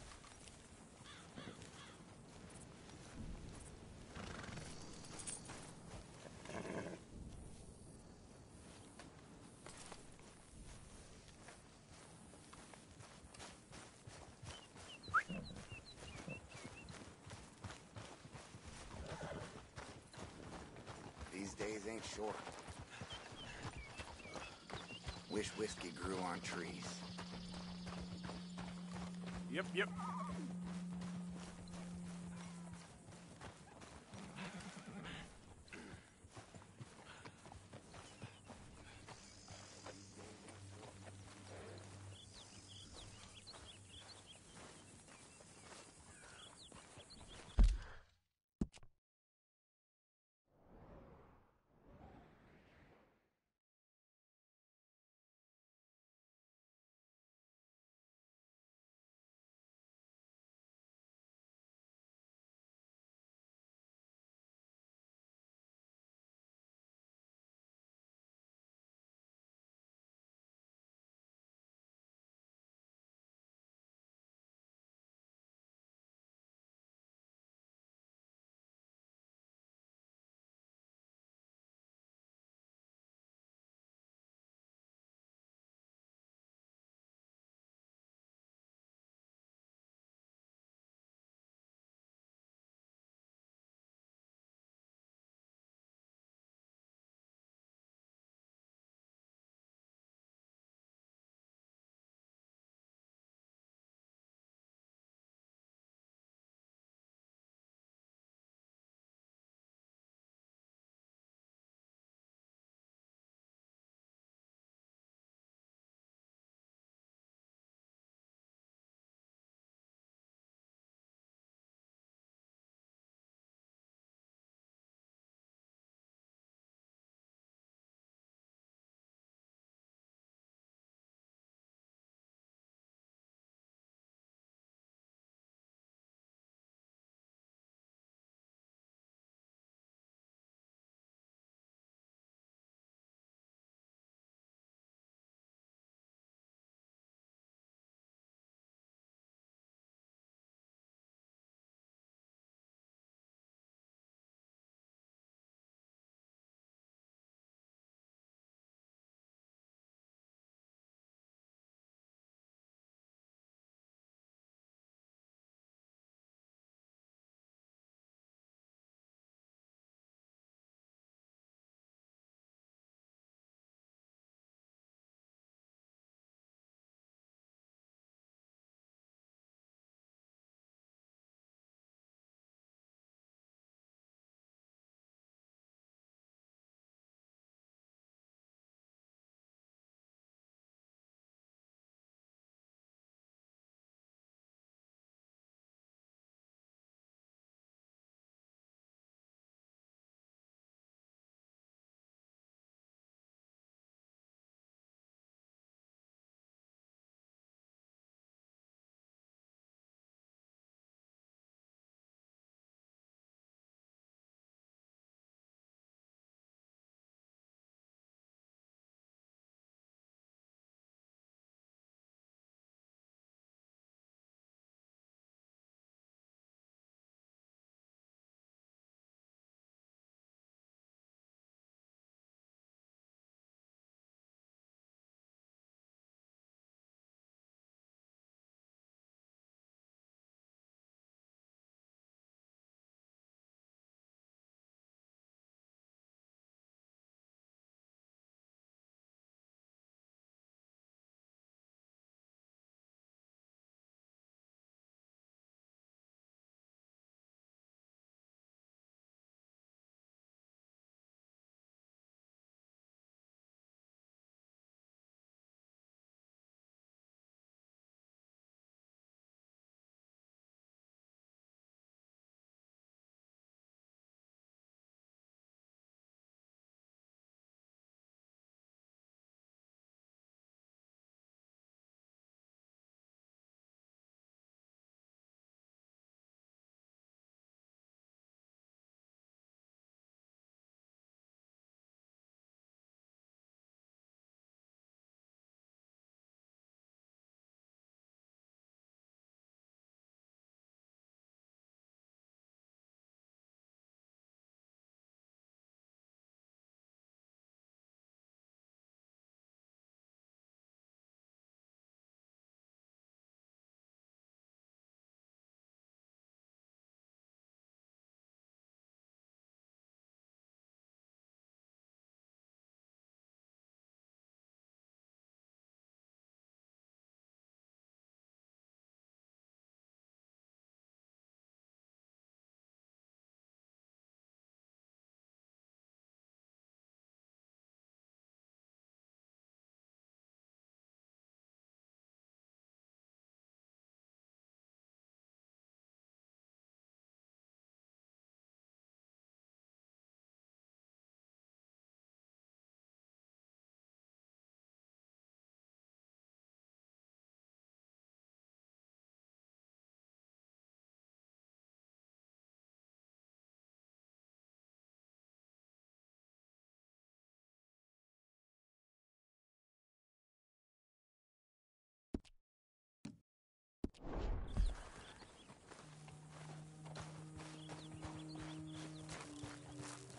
[SPEAKER 19] These days ain't short. Wish whiskey grew on trees.
[SPEAKER 1] Yep.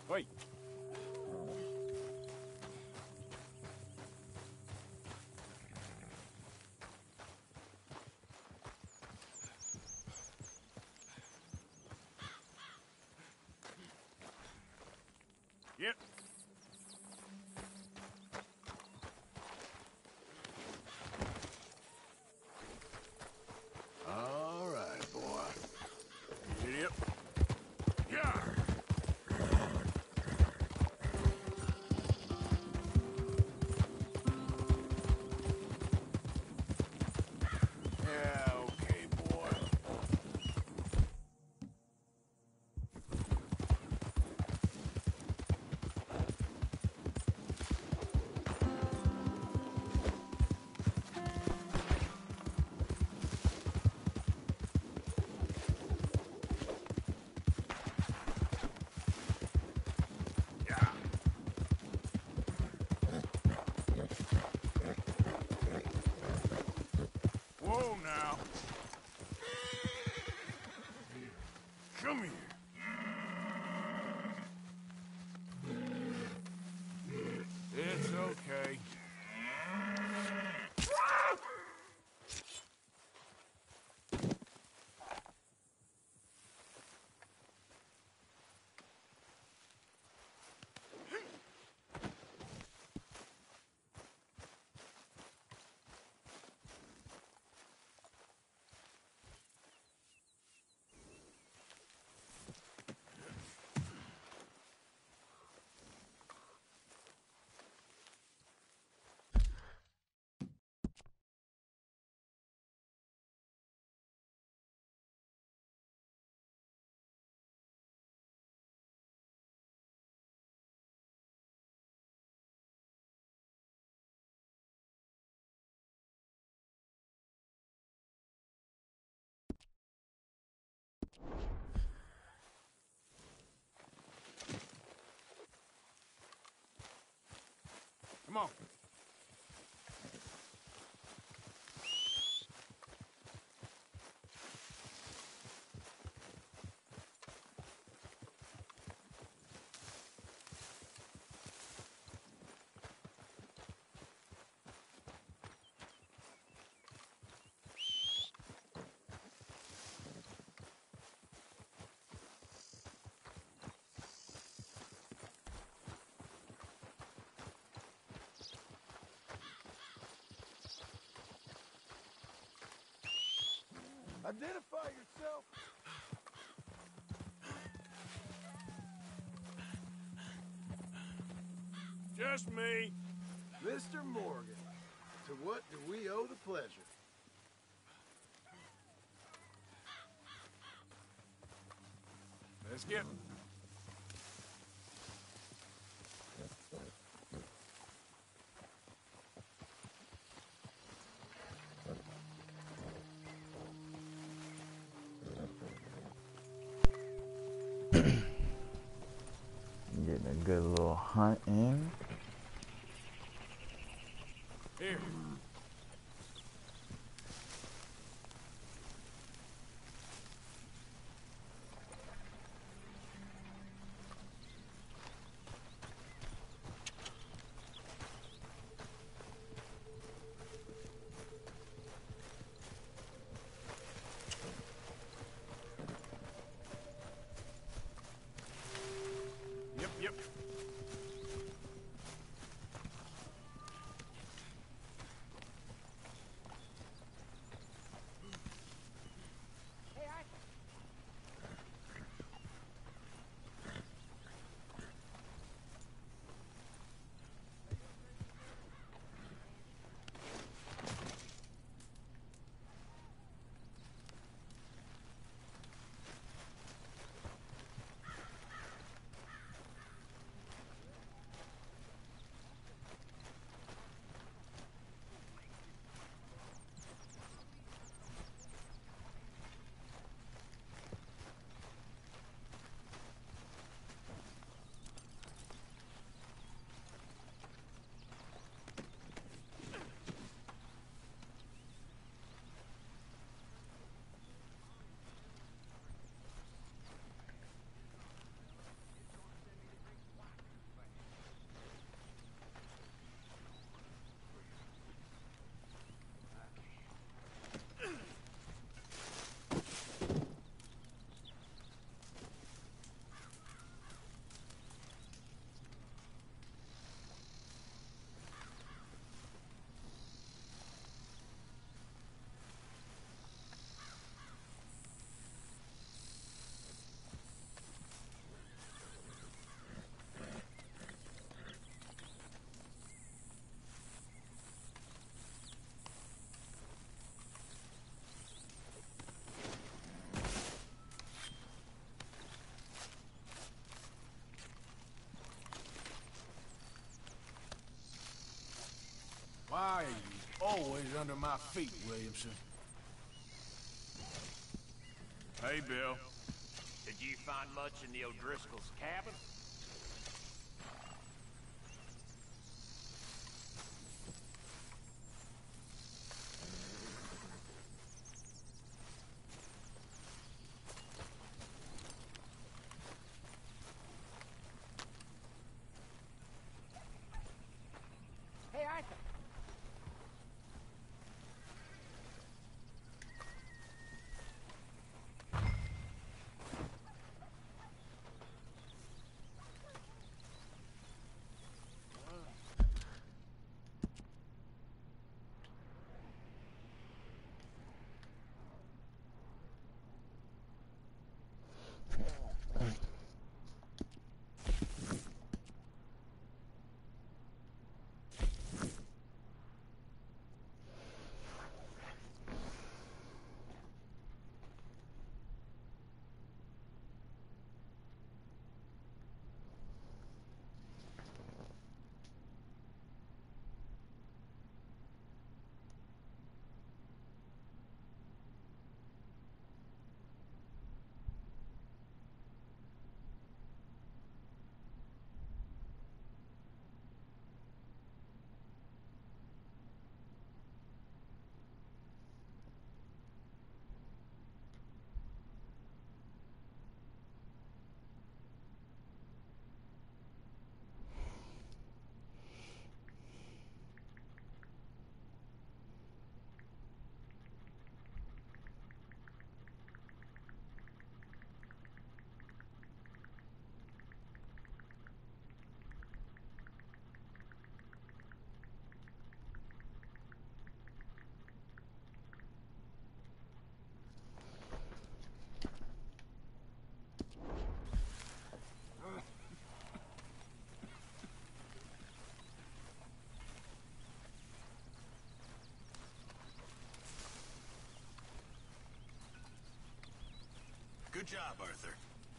[SPEAKER 13] Wait. Yep.
[SPEAKER 1] All right, boy. Giddy up. Yeah. Yeah, okay, boy. Whoa, now. Come here. It's okay. Come on.
[SPEAKER 17] Identify yourself.
[SPEAKER 1] Just me.
[SPEAKER 17] Mr. Morgan, to what do we owe the pleasure?
[SPEAKER 1] Let's get...
[SPEAKER 7] Getting a good little hunt in.
[SPEAKER 1] Here. Yep.
[SPEAKER 17] my feet, Williamson.
[SPEAKER 13] Hey, Bill. Did you find much in the O'Driscoll's cabin?
[SPEAKER 15] Hey, Arthur.
[SPEAKER 16] Good job, Arthur.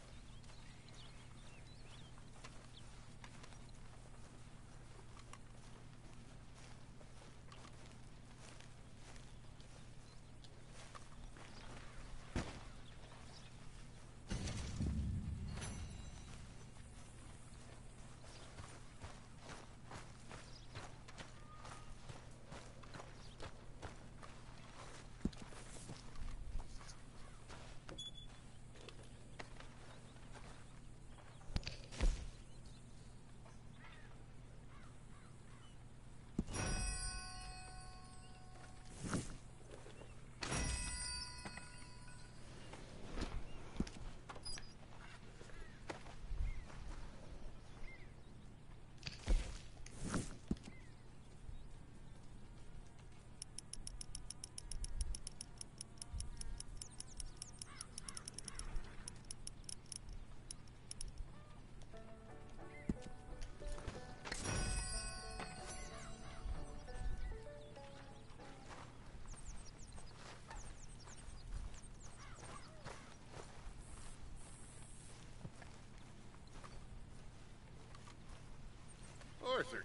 [SPEAKER 1] Arthur.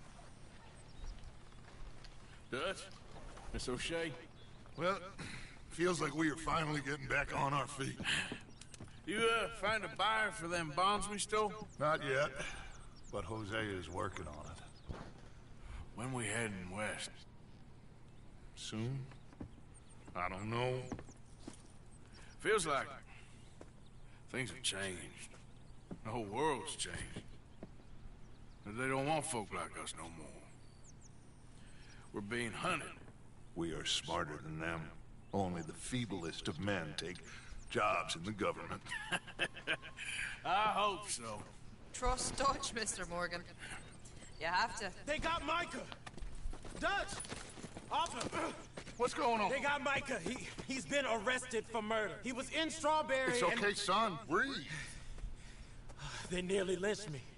[SPEAKER 1] Dutch? Miss O'Shea?
[SPEAKER 9] Well, feels like we are finally getting back on our feet.
[SPEAKER 1] You, find a buyer for them bonds we stole?
[SPEAKER 9] Not yet, but Jose is working on it.
[SPEAKER 1] When we heading west?
[SPEAKER 9] Soon? I don't know.
[SPEAKER 1] Feels like things have changed. The whole world's changed. They don't want folk like us no more. We're being hunted.
[SPEAKER 9] We are smarter than them. Only the feeblest of men take jobs in the government.
[SPEAKER 1] I hope so.
[SPEAKER 20] Trust Dutch, Mr. Morgan. You have to.
[SPEAKER 6] They got Micah! Dutch! Arthur!
[SPEAKER 9] What's going on?
[SPEAKER 6] They got Micah. He's been arrested for murder. He was in Strawberry.
[SPEAKER 9] It's okay, son. Breathe.
[SPEAKER 6] They nearly lynched me.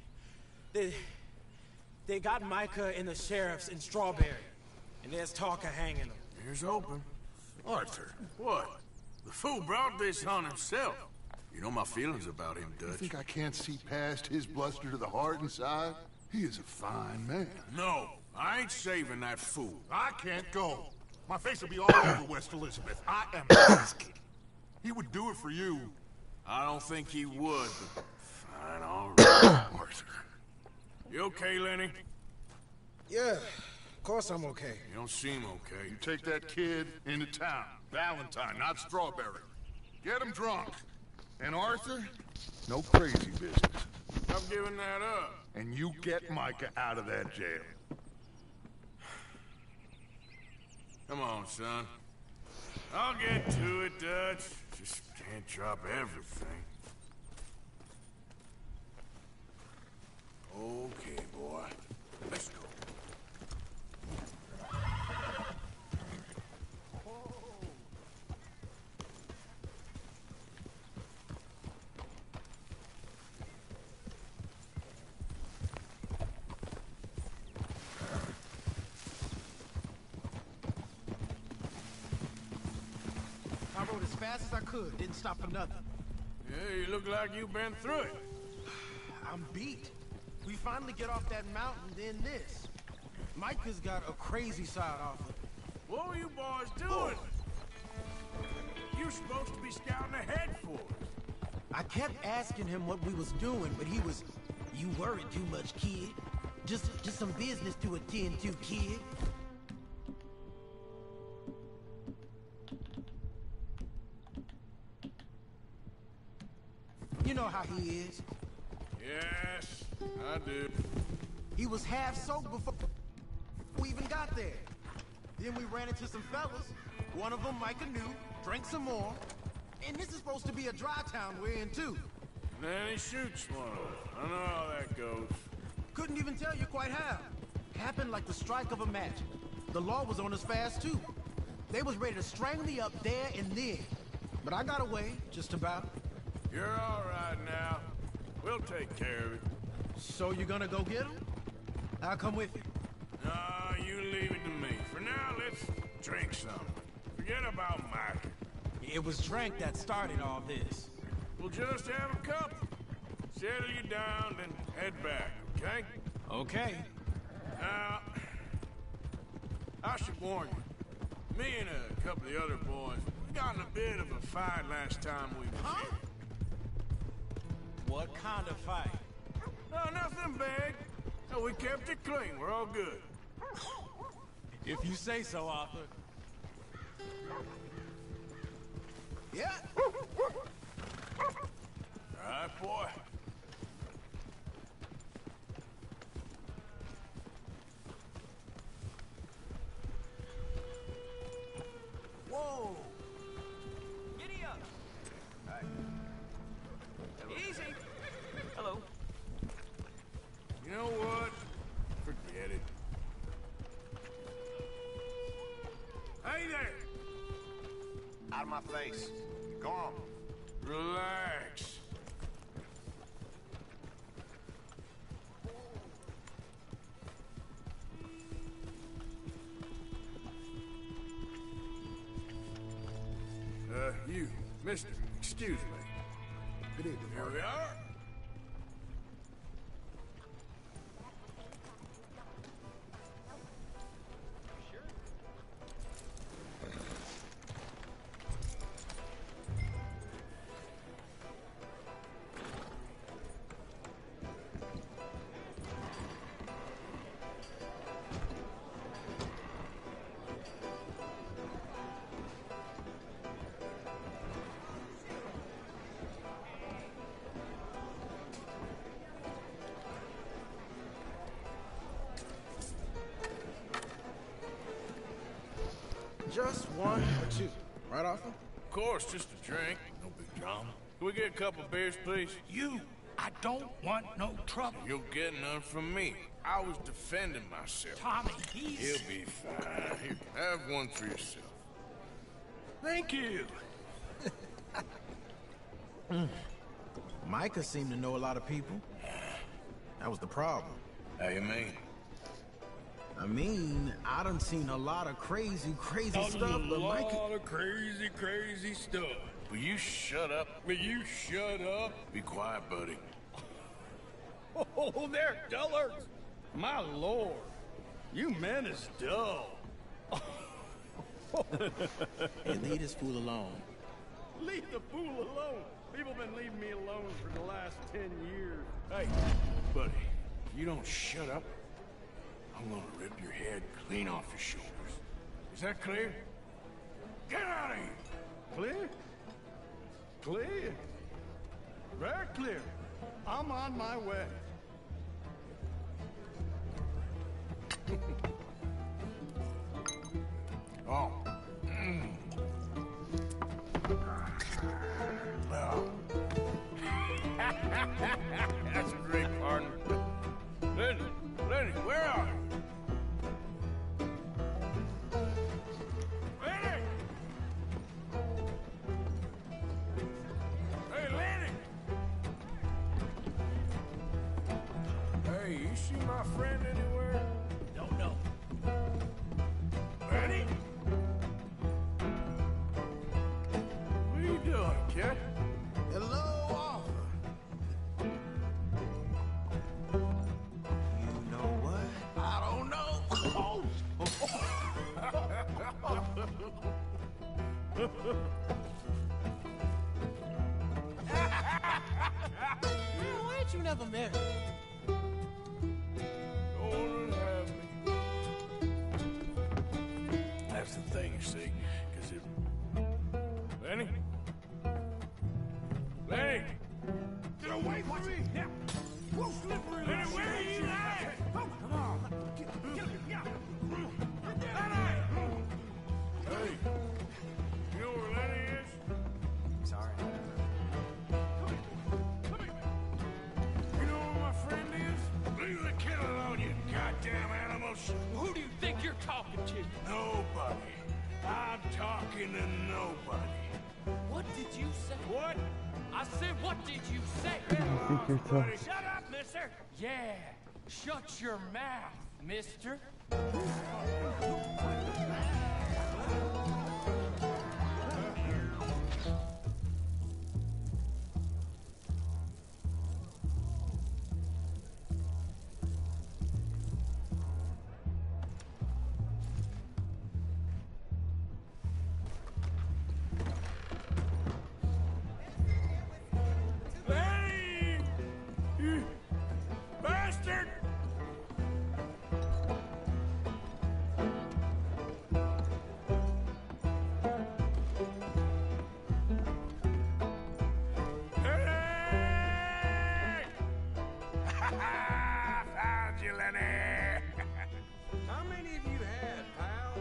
[SPEAKER 6] They got Micah and the sheriffs in Strawberry. And there's talk of hanging him.
[SPEAKER 1] Here's open.
[SPEAKER 9] Arthur.
[SPEAKER 1] What? The fool brought this on himself. You know my feelings about him, Dutch.
[SPEAKER 9] You think I can't see past his bluster to the heart inside? He is a fine man.
[SPEAKER 1] No, I ain't saving that fool.
[SPEAKER 9] I can't go. My face will be all over West Elizabeth. I am asking. He would do it for you.
[SPEAKER 1] I don't think he would, but fine, all right. Arthur. You okay, Lenny?
[SPEAKER 18] Yeah, of course I'm okay.
[SPEAKER 1] You don't seem okay.
[SPEAKER 9] You take that kid into town. Valentine, not Strawberry. Get him drunk. And Arthur, no crazy business.
[SPEAKER 1] I'm giving that up.
[SPEAKER 9] And you get Micah out of that jail.
[SPEAKER 1] Come on, son. I'll get to it, Dutch. Just can't drop everything. Okay, boy. Let's go.
[SPEAKER 18] I rode as fast as I could, didn't stop for nothing.
[SPEAKER 1] Yeah, you look like you've been through it.
[SPEAKER 18] I'm beat. We finally get off that mountain, then this. Micah's got a crazy side offer.
[SPEAKER 1] What were you boys doing? You're supposed to be scouting ahead for us.
[SPEAKER 18] I kept asking him what we was doing, but he was, "You worry too much, kid. Just some business to attend to, kid." You know how he is.
[SPEAKER 1] Yes, I do.
[SPEAKER 18] He was half soaked before we even got there. Then we ran into some fellas. One of them, Micah knew, drank some more. And this is supposed to be a dry town we're in, too.
[SPEAKER 1] And then he shoots one of them. I know how that goes.
[SPEAKER 18] Couldn't even tell you quite how. Happened like the strike of a match. The law was on us fast, too. They was ready to strangle me up there and then. But I got away, just about.
[SPEAKER 1] You're all right now. We'll take care of it.
[SPEAKER 18] So you're gonna go get him? I'll come with you.
[SPEAKER 1] No, you leave it to me. For now, let's drink some. Forget about Mike.
[SPEAKER 18] It was drink that started all this.
[SPEAKER 1] We'll just have a couple. Settle you down, then head back, okay?
[SPEAKER 18] Okay.
[SPEAKER 1] Now, I should warn you. Me and a couple of the other boys, we got in a bit of a fight last time we was here.
[SPEAKER 18] What kind of fight?
[SPEAKER 1] No, nothing big. No, we kept it clean. We're all good.
[SPEAKER 18] If you say so, Arthur. Yeah.
[SPEAKER 1] All right, boy.
[SPEAKER 18] Whoa!
[SPEAKER 6] Giddy up! Right. Easy! Hello.
[SPEAKER 1] You know what? Forget it. Hey there!
[SPEAKER 12] Out of my face. Go on.
[SPEAKER 1] Relax. You, mister, excuse me.
[SPEAKER 17] Good evening.
[SPEAKER 1] Here we are.
[SPEAKER 18] Just one or two. Right, Arthur?
[SPEAKER 1] Of course, just a drink. No big drama. Can we get a couple of beers, please?
[SPEAKER 13] I don't want no trouble.
[SPEAKER 1] You'll get none from me. I was defending myself.
[SPEAKER 13] Tommy,
[SPEAKER 1] He'll be fine. Here, have one for yourself.
[SPEAKER 13] Thank you.
[SPEAKER 18] Micah seemed to know a lot of people. That was the problem.
[SPEAKER 1] How you mean?
[SPEAKER 18] I mean, I done seen a lot of crazy stuff, but Micah...
[SPEAKER 13] A lot of crazy stuff.
[SPEAKER 1] Will you shut up?
[SPEAKER 13] Will you shut up?
[SPEAKER 1] Be quiet, buddy.
[SPEAKER 13] Oh, they're dullards. My lord. You men is dull.
[SPEAKER 1] And leave this fool alone.
[SPEAKER 21] Leave the fool alone. People been leaving me alone for the last 10 years.
[SPEAKER 1] Hey, buddy, if you don't shut up, I'm gonna rip your head clean off your shoulders. Is that clear? Get out of here!
[SPEAKER 21] Clear? Clear? Very clear. I'm on my way.
[SPEAKER 1] Oh. Well. That's a great partner. Lenny, where are you? Lenny! Hey, Lenny! Hey, you see my friend anywhere?
[SPEAKER 13] Don't know.
[SPEAKER 1] Lenny? What are you doing, kid?
[SPEAKER 18] Hello, Arthur.
[SPEAKER 19] You know what?
[SPEAKER 1] I don't know.
[SPEAKER 3] Why ain't you never married?
[SPEAKER 1] Go on and have me. That's the thing, you see, because it... Lenny? Lenny! Get away from me! Now! Whoa, slippery! Lenny, where are you at? Come on! Get him! Yeah! Lenny! Hey! You know where Lenny is?
[SPEAKER 19] Sorry.
[SPEAKER 1] Come here! You know where my friend is? Leave the kid alone, you goddamn animals!
[SPEAKER 13] Who do you think you're talking to?
[SPEAKER 1] Nobody. I'm talking to nobody.
[SPEAKER 13] What did you say?
[SPEAKER 1] What?
[SPEAKER 13] I said, what did you say? Shut up, mister! Yeah, shut your mouth, mister.
[SPEAKER 1] Lenny! You bastard! Lenny! Found you, Lenny!
[SPEAKER 11] How many of you had, pal?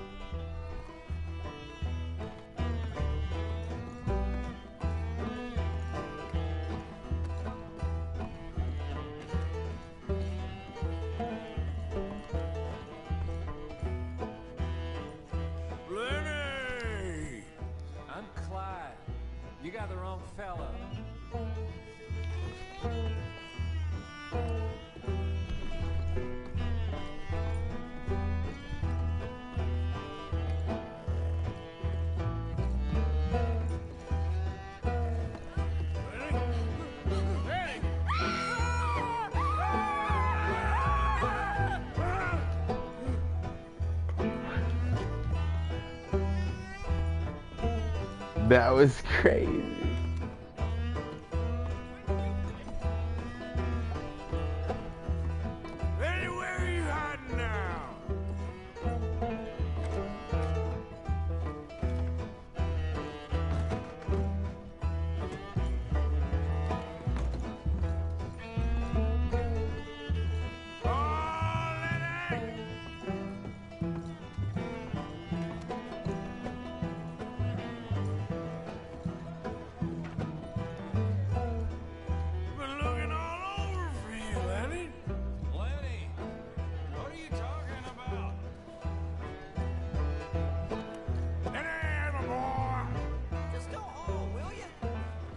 [SPEAKER 1] Lenny!
[SPEAKER 3] I'm Clyde. You got the wrong fella.
[SPEAKER 7] That was crazy.
[SPEAKER 1] Lenny, where are you hiding now? Oh, Lenny! Been looking all over for you, Lenny.
[SPEAKER 10] Lenny, what are you talking about?
[SPEAKER 1] Lenny, my boy.
[SPEAKER 11] Just go home, will you?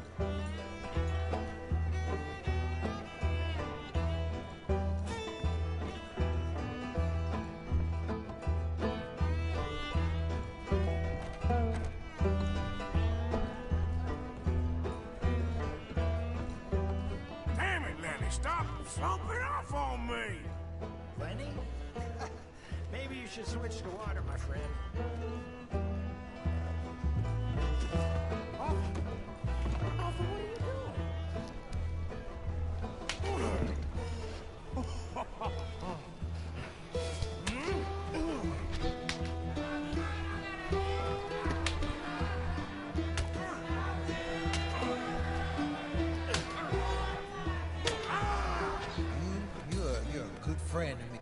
[SPEAKER 1] Damn it, Lenny, stop slumping off on me.
[SPEAKER 11] Lenny? Maybe you should switch to water, my friend.
[SPEAKER 4] You're a good friend to me.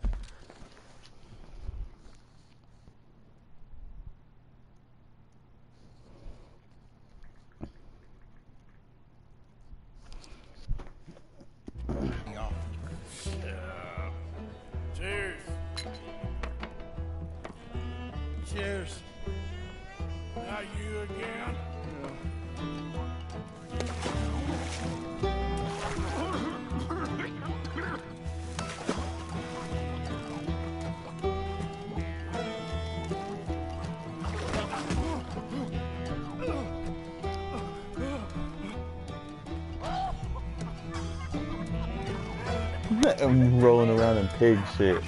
[SPEAKER 1] Cheers.
[SPEAKER 21] Cheers.
[SPEAKER 1] Not you again?
[SPEAKER 7] I'm rolling around in pig shit.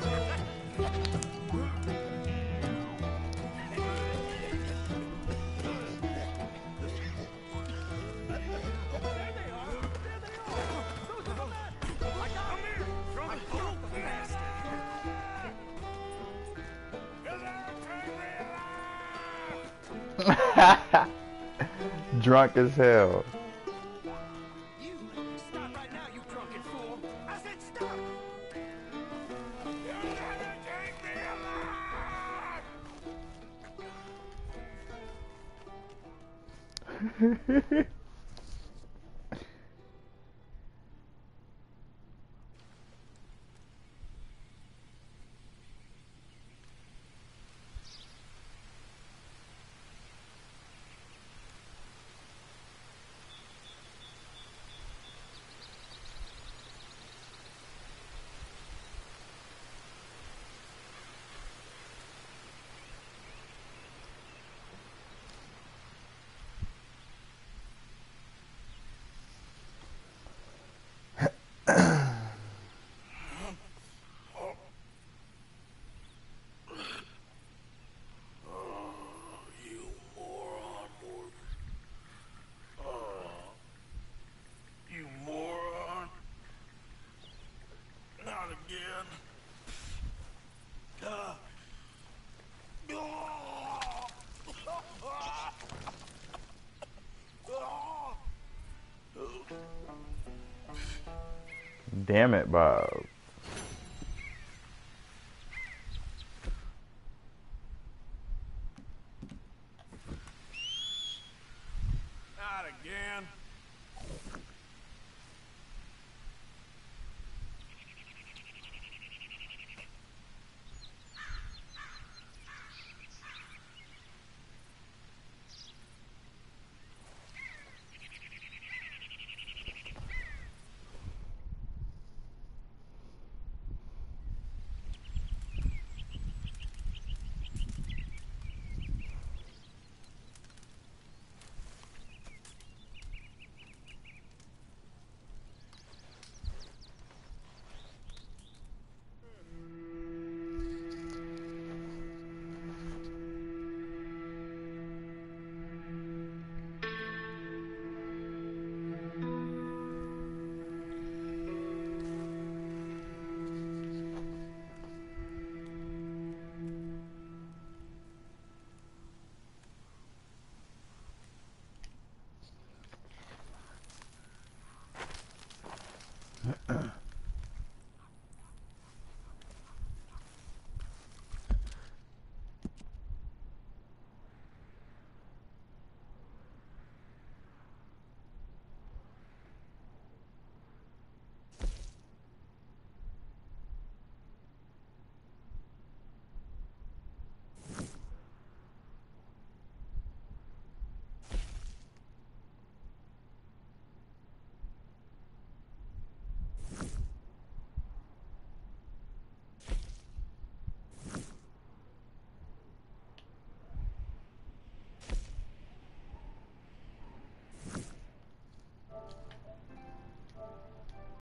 [SPEAKER 7] Drunk as hell.
[SPEAKER 13] Stop right now, you drunken fool! I said stop! You'll never take me alive!
[SPEAKER 1] You moron. Not again.
[SPEAKER 7] Damn it, Bob.
[SPEAKER 1] Not again.